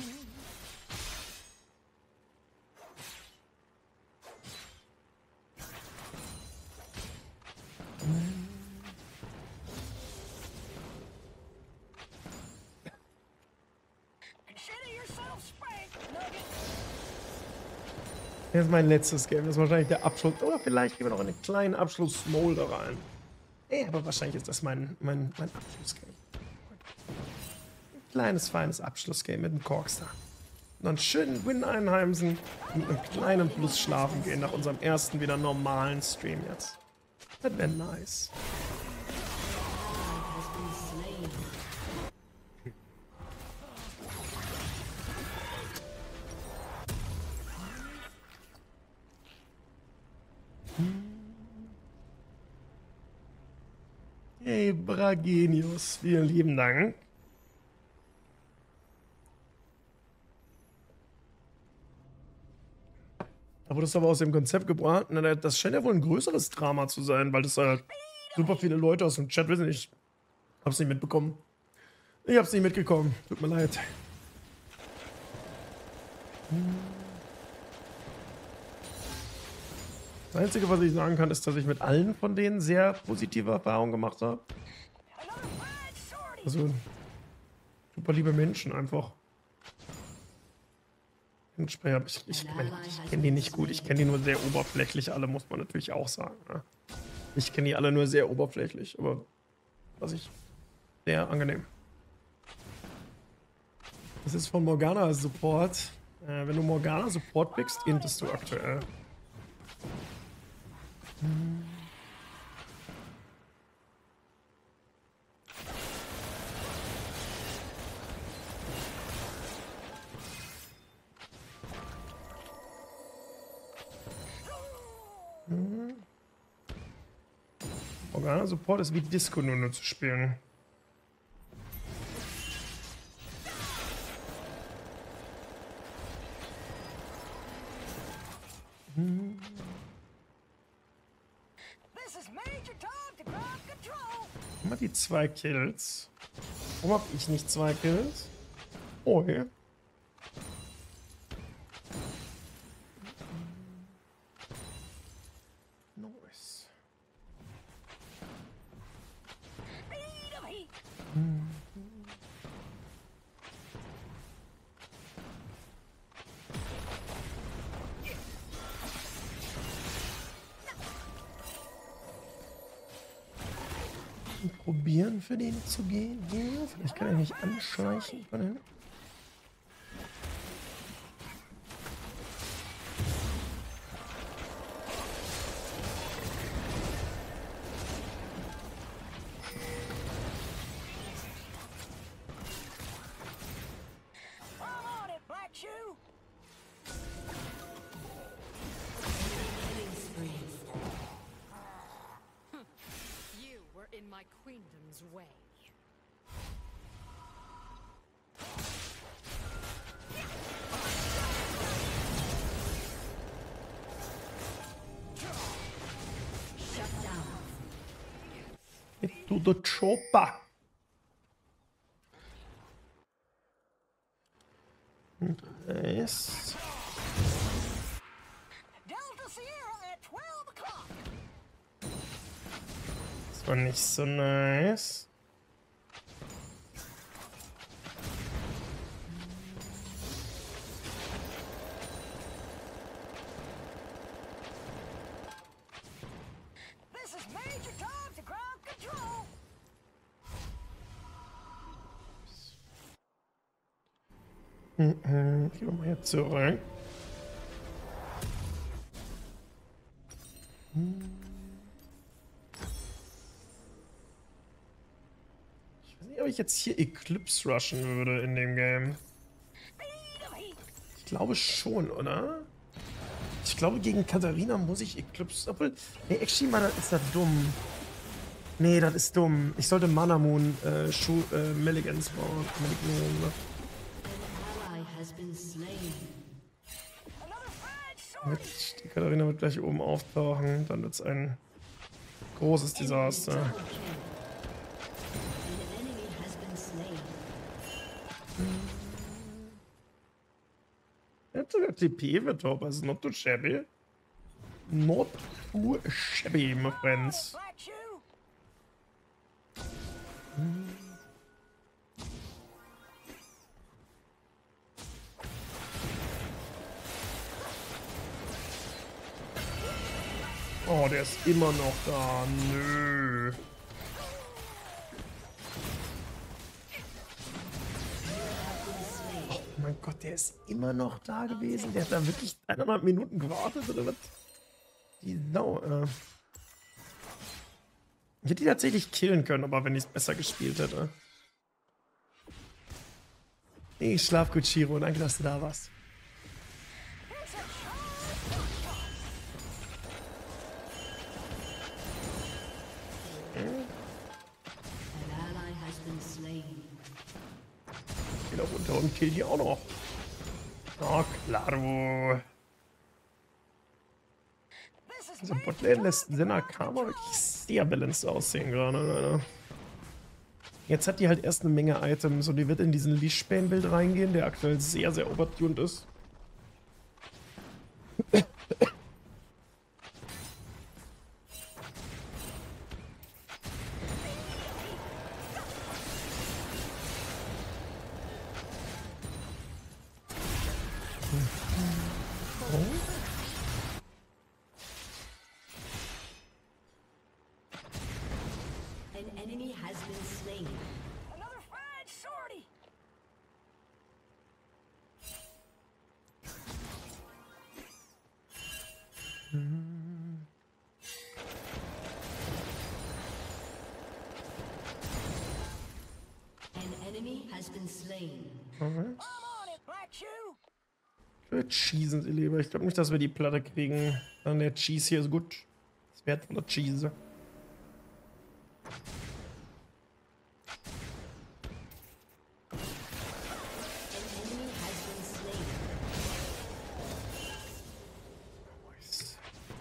Das ist mein letztes Game. Das ist wahrscheinlich der Abschluss. Oder vielleicht gehen wir noch einen kleinen Abschluss-Smolder rein. Ey, aber wahrscheinlich ist das mein, mein, mein Abschlussgame. Ein kleines, feines Abschlussgame mit dem Corkstar. Und dann schön Win einheimsen und mit einem kleinen Plus schlafen gehen nach unserem ersten wieder normalen Stream jetzt. Das wäre nice. Hey, Bragenius, vielen lieben Dank. Da wurde es aber aus dem Konzept gebracht. Na, das scheint ja wohl ein größeres Drama zu sein, weil das halt super viele Leute aus dem Chat wissen. Ich hab's nicht mitbekommen. Ich hab's nicht mitgekommen. Tut mir leid. Das Einzige, was ich sagen kann, ist, dass ich mit allen von denen sehr positive Erfahrungen gemacht habe. Also, super liebe Menschen einfach. Ich, ich, ich, ich kenne die nicht gut, ich kenne die nur sehr oberflächlich, alle muss man natürlich auch sagen. Ne? Ich kenne die alle nur sehr oberflächlich, aber was ich sehr angenehm. Das ist von Morgana Support. Äh, wenn du Morgana Support pickst, intest du aktuell. Hm. Hm. Morgana Support ist wie Disco nur, nur zu spielen. Hm. Immer die zwei Kills. Warum hab ich nicht zwei Kills? Oh, ja. Nice. Hm. Probieren, für den zu gehen. Hier. Vielleicht kann er mich anschleichen von hinten. In my queendom's way. Shut down. To the chopper. Nice. Das war nicht so nice. Mhm, gehen wir mal hier zurück. Hm. Ich weiß nicht, ob ich jetzt hier Eclipse rushen würde in dem Game. Ich glaube schon, oder? Ich glaube, gegen Katharina muss ich Eclipse... Obwohl... Nee, Exima, das ist das dumm. Nee, das ist dumm. Ich sollte Manamoon äh, Schuh, äh, Mulligans bauen. Mulligan, die Katharina wird gleich oben auftauchen, dann wird es ein großes Desaster. Er hat sogar T P mit top, also not too shabby. Not too shabby, my friends. Oh, der ist immer noch da. Nö. Oh mein Gott, der ist immer noch da gewesen. Der hat da wirklich eineinhalb Minuten gewartet, oder was? Die Sau, äh. Ich hätte die tatsächlich killen können, aber wenn ich es besser gespielt hätte. Nee, schlaf gut, Shiro. Danke, dass du da warst. wieder runter und kill die auch noch. Oh, klaro. Also Botlane lässt Senna Karma wirklich sehr balanced aussehen gerade, Alter. Jetzt hat die halt erst eine Menge Items und die wird in diesen Leashbane-Bild reingehen, der aktuell sehr, sehr overtuned ist. An enemy has been slain. Another fine shorty. An enemy has been slain. I'm on it, Black Shoe. Wir cheesen sie lieber. Ich glaube nicht, dass wir die Platte kriegen. Dann der Cheese hier ist gut. Das wertvolle Cheese. An enemy has been slain. Nice.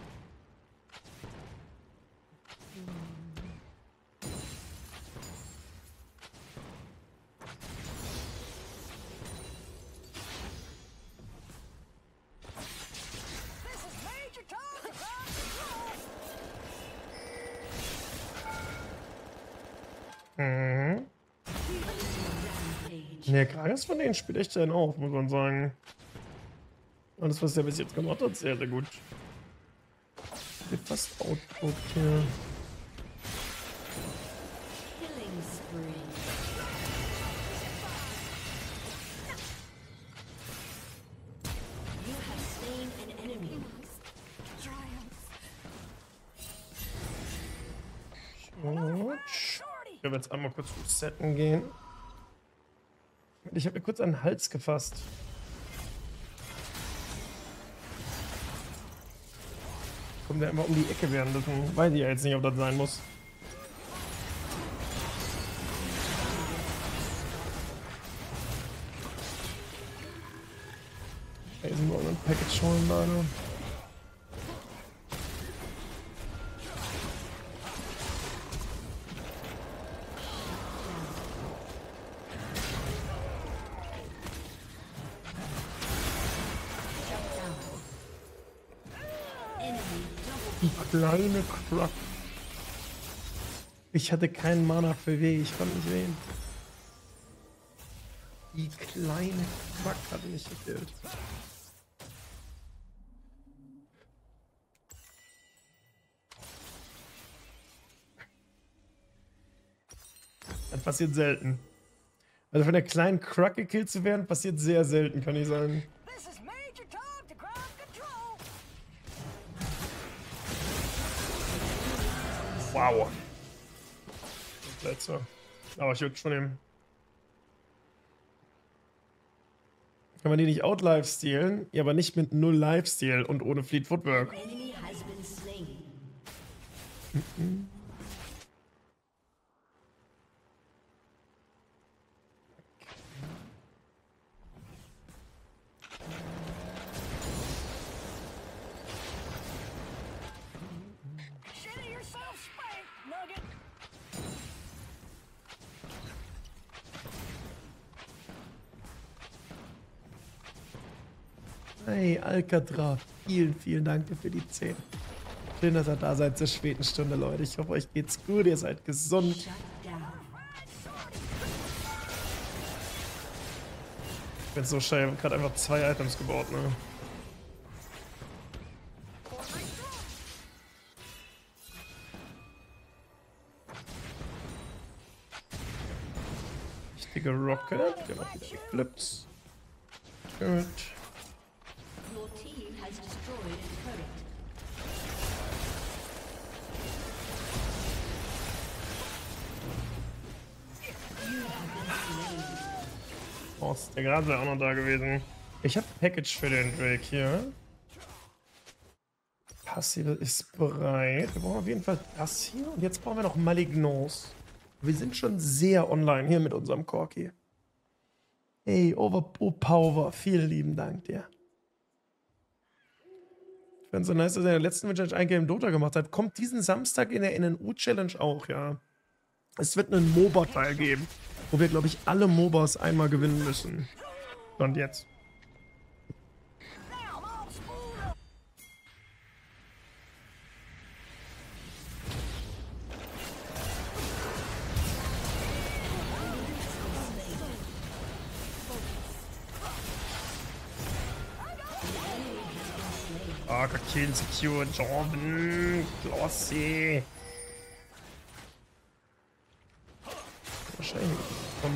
This is Major Tom to ground control. Mhm. Rampage. Der Gragas von denen spielt echt einen auf, muss man sagen. Alles, was der bis jetzt gemacht hat, sehr, sehr gut. Wird fast Output hier. Killing spree. You have slain an enemy. Gut. Ich werde jetzt einmal kurz resetten gehen. Ich habe mir kurz an den Hals gefasst. Kommt der immer um die Ecke währenddessen? Weiß ich ja jetzt nicht, ob das sein muss. Hier sind wir ein Package holen, Leute. Die kleine Crack. Ich hatte keinen Mana für W, ich konnte nicht wählen. Die kleine Crack hatte mich gekillt. Das passiert selten. Also von der kleinen Crack gekillt zu werden, passiert sehr selten, kann ich sagen. This is Major Tom to ground control. Wow. Letzter. Aber ich würde schon nehmen. Kann man die nicht out-life-stealen? Ja, aber nicht mit null Lifesteal und ohne Fleet Footwork. Enemy has been slain. Consider yourself spanked, Nugget. Hey, Alcatraz, vielen, vielen Dank für die zehn. Schön, dass ihr da seid zur späten Stunde, Leute. Ich hoffe, euch geht's gut, ihr seid gesund. Shut down. Ich bin so schön, ich habe gerade einfach zwei Items gebaut, ne? Richtige Rocket, der macht wieder Eclipse. Gut. Your team has destroyed a turret. Oh, ist der gerade wäre auch noch da gewesen. Ich habe Package für den Drake hier. Passive ist bereit. Wir brauchen auf jeden Fall das hier. Und jetzt brauchen wir noch Malignance. Wir sind schon sehr online hier mit unserem Corki. Hey, Over oh, Power, vielen lieben Dank dir. Ich fand es so nice, dass er in der letzten Challenge ein Game Dota gemacht hat. Kommt diesen Samstag in der N N U-Challenge auch, ja. Es wird einen MOBA-Teil geben, wo wir, glaube ich, alle MOBAs einmal gewinnen müssen. Und jetzt. Ah, Kill Secure, Jordan, Glossy. Wahrscheinlich. Um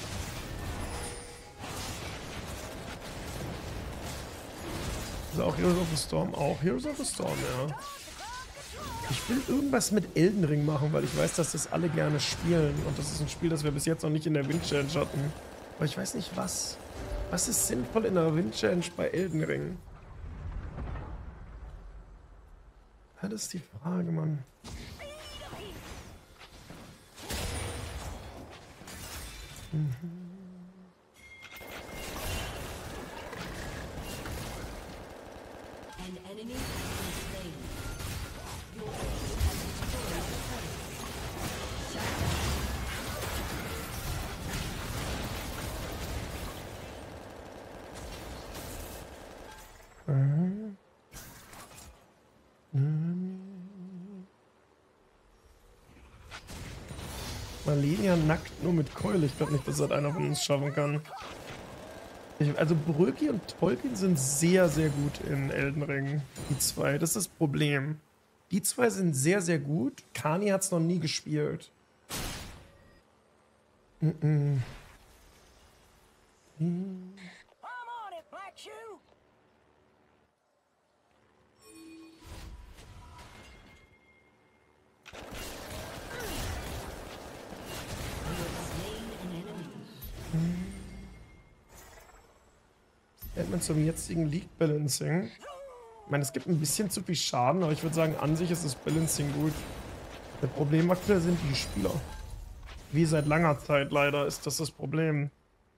also auch Heroes of the Storm, auch Heroes of the Storm, ja. Ich will irgendwas mit Elden Ring machen, weil ich weiß, dass das alle gerne spielen. Und das ist ein Spiel, das wir bis jetzt noch nicht in der Wind Challenge hatten. Aber ich weiß nicht, was. Was ist sinnvoll in der Wind Challenge bei Elden Ring? Ja, das ist die Frage, Mann. Mhm. An enemy has been slain. Your team has destroyed the turret. Shut down. Mhm. Mhm. Malenia nackt nur mit Keule. Ich glaube nicht, dass das einer von uns schaffen kann. Ich, also Bröki und Tolkien sind sehr, sehr gut in Elden Ring. Die zwei, das ist das Problem. Die zwei sind sehr, sehr gut. Kani hat es noch nie gespielt. Mhm. Mhm. Man zum jetzigen League Balancing. Ich meine, es gibt ein bisschen zu viel Schaden, aber ich würde sagen, an sich ist das Balancing gut. Das Problem aktuell sind die Spieler. Wie seit langer Zeit leider ist das das Problem.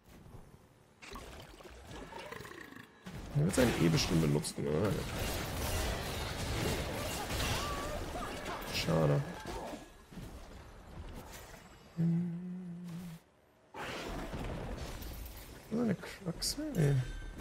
Er wird seine E bestimmt benutzen. Schade. So eine Kraxe, ey.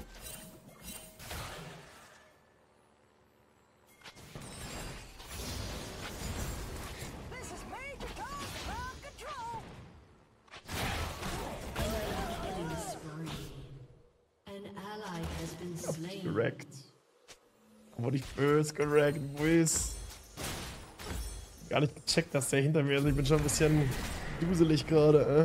Gerackt. Wurde ich böse gerackt, wo ist? Gar nicht gecheckt, dass der hinter mir ist. Ich bin schon ein bisschen duselig gerade, äh.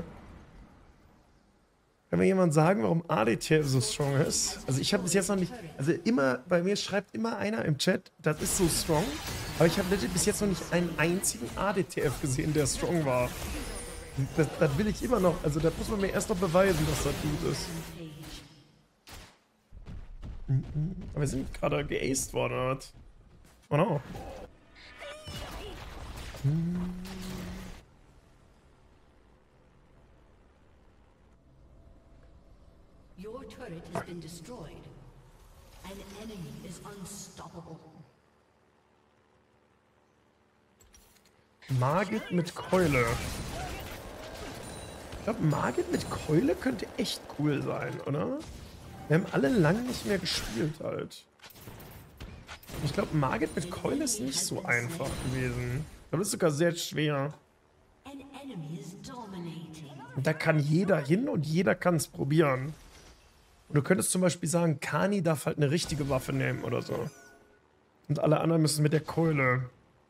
Kann mir jemand sagen, warum A D T F so strong ist? Also ich habe bis jetzt noch nicht... Also immer, bei mir schreibt immer einer im Chat, das ist so strong. Aber ich habe bis jetzt noch nicht einen einzigen A D T F gesehen, der strong war. Das, das will ich immer noch... Also das muss man mir erst noch beweisen, dass das gut ist. Aber wir sind gerade geaced worden, oder was? Oh no. Your turret has been destroyed. An enemy is unstoppable. Margit mit Keule. Ich glaube, Margit mit Keule könnte echt cool sein, oder? Wir haben alle lange nicht mehr gespielt halt. Ich glaube, Margit mit Keule ist nicht so einfach gewesen. Ich glaube, das ist sogar sehr schwer. Und da kann jeder hin und jeder kann es probieren. Und du könntest zum Beispiel sagen, Kani darf halt eine richtige Waffe nehmen oder so. Und alle anderen müssen mit der Keule.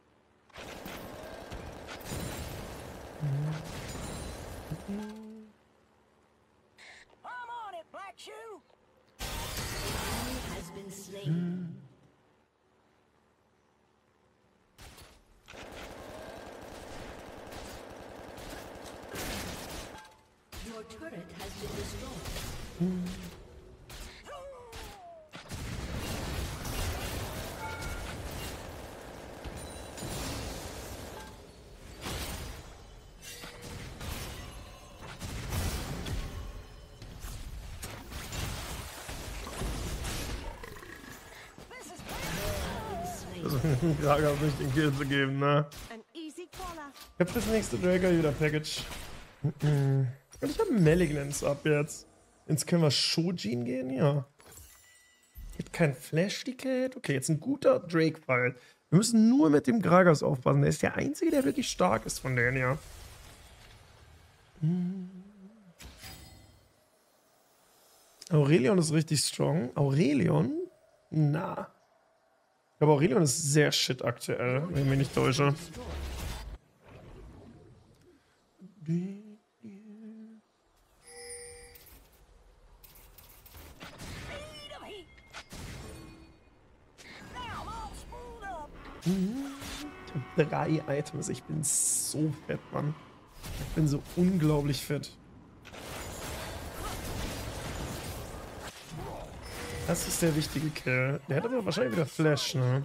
Your turret has been destroyed. Also, Gragas nicht den Kill zu geben, ne? An easy caller. Ich hab das nächste Draker wieder Package. Und ich habe Malignance ab jetzt. Jetzt können wir Shojin gehen, ja. Gibt kein Flash-Ticket. Okay, jetzt ein guter Drake-Fight. Wir müssen nur mit dem Gragas aufpassen. Der ist der einzige, der wirklich stark ist von denen, ja. Aurelion ist richtig strong. Aurelion? Na. Ich glaube, Aurelion ist sehr shit aktuell, wenn ich mich nicht täusche. Ich habe drei Items. Ich bin so fett, Mann. Ich bin so unglaublich fett. Das ist der wichtige Kill. Der hat aber wahrscheinlich wieder Flash, ne?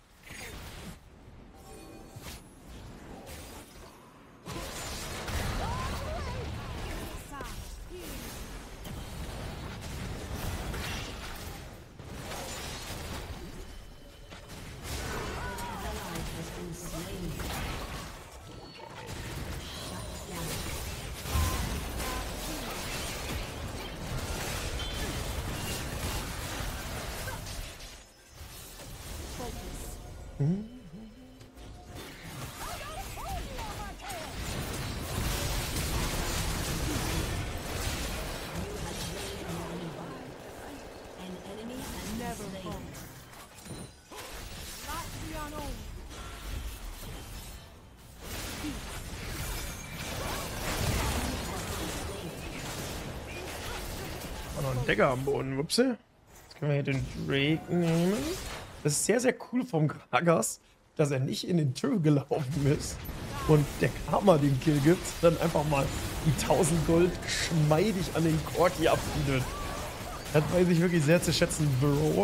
Noch ein Decker am Boden, wupsi. Jetzt können wir hier den Drake nehmen. Das ist sehr, sehr cool vom Gragas, dass er nicht in den Turm gelaufen ist und der Karma den Kill gibt, dann einfach mal die tausend Gold geschmeidig an den Corki abfindet. Das weiß ich wirklich sehr zu schätzen, Bro.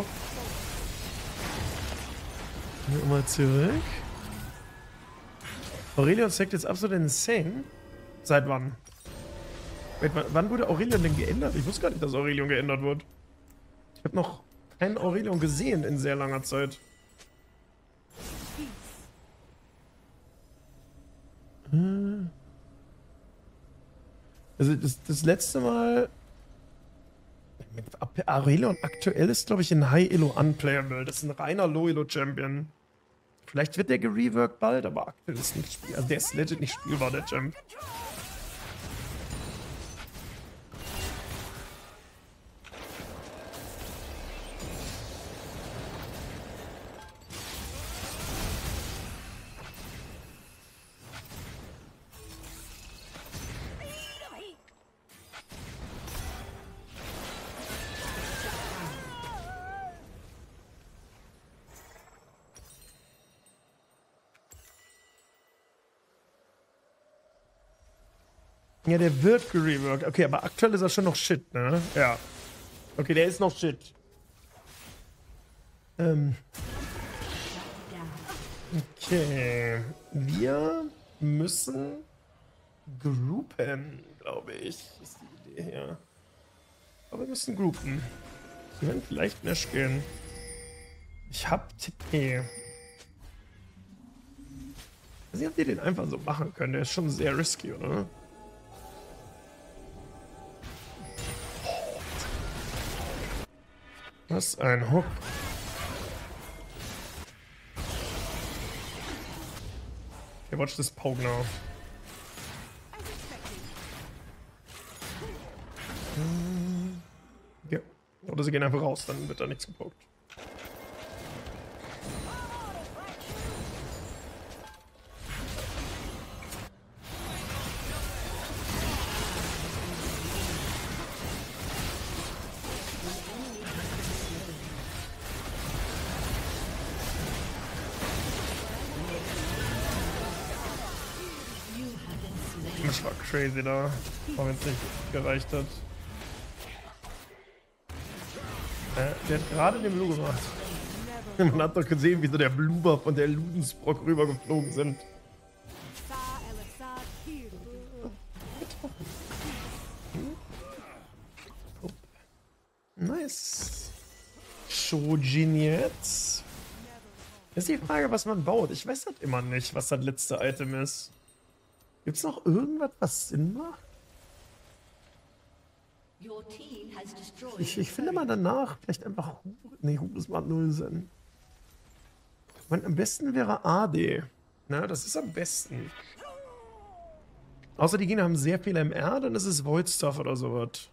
Mal zurück. Aurelion zeigt jetzt absolut insane. Seit wann? Wait, wann wurde Aurelion denn geändert? Ich wusste gar nicht, dass Aurelion geändert wird. Ich habe noch keinen Aurelion gesehen in sehr langer Zeit. Also das, das letzte Mal... Aurelion aktuell ist, glaube ich, in High Elo unplayable. Das ist ein reiner Low Elo Champion. Vielleicht wird der gereworked bald, aber aktuell ist nicht spielbar. Also der ist legit nicht spielbar, der Champ. Ja, der wird gereworked. Okay, aber aktuell ist er schon noch shit, ne? Ja. Okay, der ist noch shit. Ähm. Okay. Wir müssen groupen, glaube ich. Ist die Idee hier. Aber wir müssen groupen. Wir werden vielleicht Nash gehen. Ich hab T P. Ich weiß nicht, ob die den einfach so machen können. Der ist schon sehr risky, oder? Was ein Hook. Okay, watch this poke now. Ja. Oder sie gehen einfach raus, dann wird da nichts gepokt. Das war crazy da, auch wenn es nicht gereicht hat. Äh, der hat gerade den Blue gemacht. Man hat doch gesehen, wie so der Bluber von der Ludensbrock rübergeflogen sind. Nice. Shojin jetzt. ist die Frage, was man baut. Ich weiß halt immer nicht, was das letzte Item ist. Gibt's noch irgendwas, was Sinn macht? Your team has destroyed Ich, ich finde mal danach vielleicht einfach... Nee, Hubris macht null Sinn. Ich meine, am besten wäre A D. Na, das ist am besten. Außer die Gegner haben sehr viel M R, dann ist es Void Stuff oder sowas.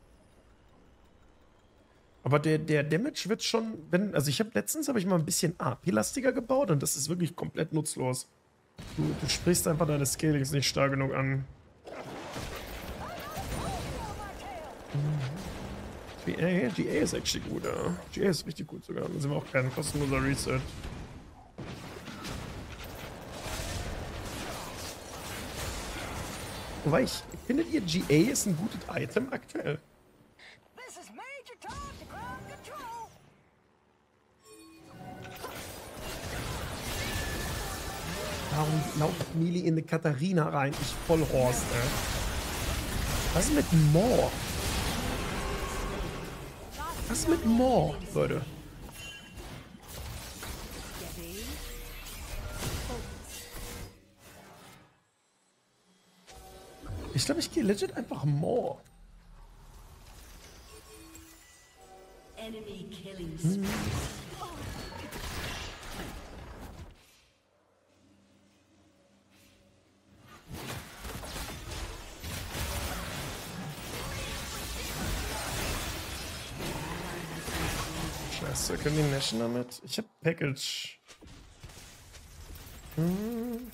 Aber der, der Damage wird schon, wenn, also ich habe letztens habe ich mal ein bisschen A P-lastiger gebaut und das ist wirklich komplett nutzlos. Du, du sprichst einfach deine Scalings nicht stark genug an. G A, G A ist actually gut, ja. G A ist richtig gut sogar. Dann sind wir auch kein kostenloser Reset. Wobei ich, findet ihr G A ist ein gutes Item aktuell? This is Major Tom to ground control. Warum lauft Melee in eine Katharina rein? Ich voll Horst, ey. Was ist mit Moor? Was ist mit Moor, Leute? Ich glaube, ich gehe legit einfach Moor. enemy killing spree. Scheiße, können die nashen damit? Ich hab Package. Hm.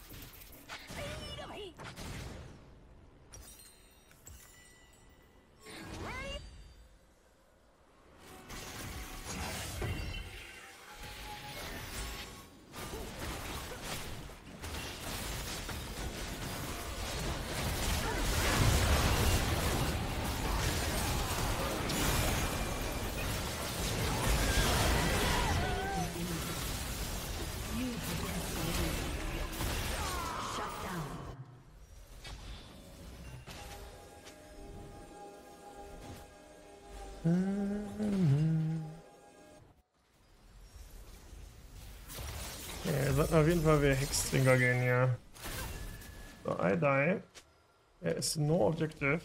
Ja, wir sollten auf jeden Fall wieder Hextrinker gehen hier. So, I die. Er ist no objective.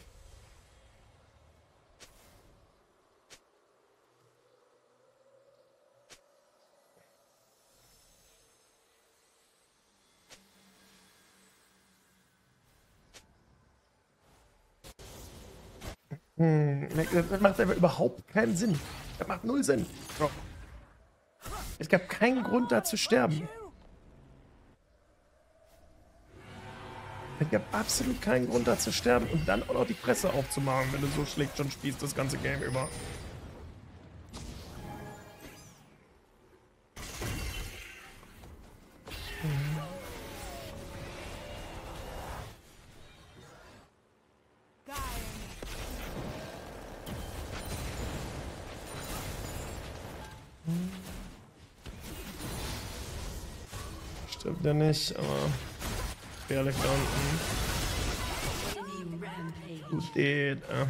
Hm, das macht aber überhaupt keinen Sinn. Das macht null Sinn. So. Es gab keinen Grund, da zu sterben. Es gab absolut keinen Grund, da zu sterben und dann auch noch die Presse aufzumachen, wenn du so schlecht schon spielst, das ganze Game über. Stimmt ja nicht, aber gefährlich da unten. Enemy rampage. Gut geht, ja.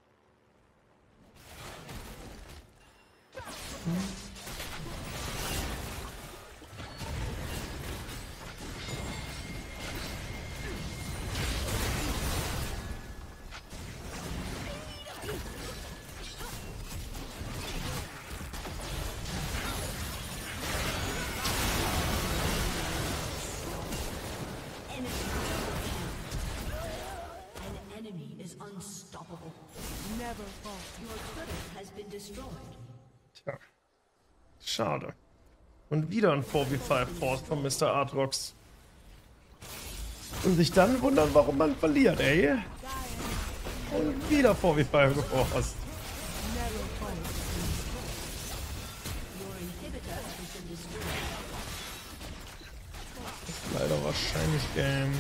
An enemy is unstoppable. Never fall. Your turret has been destroyed. Tja. Schade. Und wieder ein vier gegen fünf Force von Mister Aatrox. Und sich dann wundern, warum man verliert, ey. Und wieder vier gegen fünf geforst. Your inhibitor has been destroyed. Leider wahrscheinlich Game.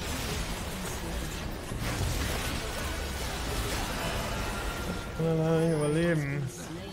Ich kann leider nicht überleben.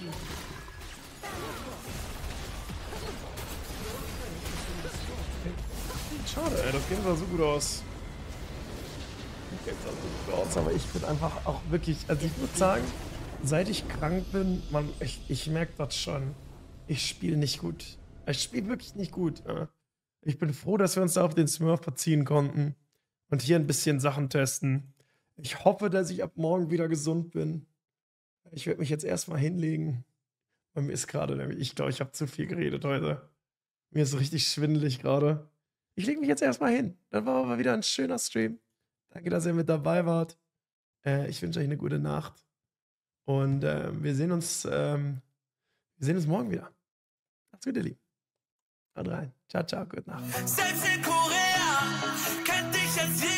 Schade, ey, das Game sah so gut aus. Das Game sah so gut aus, aber ich bin einfach auch wirklich, also ich würde sagen, seit ich krank bin, man, ich, ich merke das schon, ich spiele nicht gut. Ich spiele wirklich nicht gut. Ja. Ich bin froh, dass wir uns da auf den Smurf verziehen konnten und hier ein bisschen Sachen testen. Ich hoffe, dass ich ab morgen wieder gesund bin. Ich werde mich jetzt erstmal hinlegen. Bei mir ist gerade nämlich, ich glaube, ich habe zu viel geredet heute. Mir ist richtig schwindelig gerade. Ich lege mich jetzt erstmal hin. Dann war aber wieder ein schöner Stream. Danke, dass ihr mit dabei wart. Äh, ich wünsche euch eine gute Nacht. Und äh, wir sehen uns, ähm, wir sehen uns morgen wieder. Macht's gut, ihr Lieben. Haut rein. Ciao, ciao, gute Nacht. Selbst in Korea kennt dich jetzt jeder.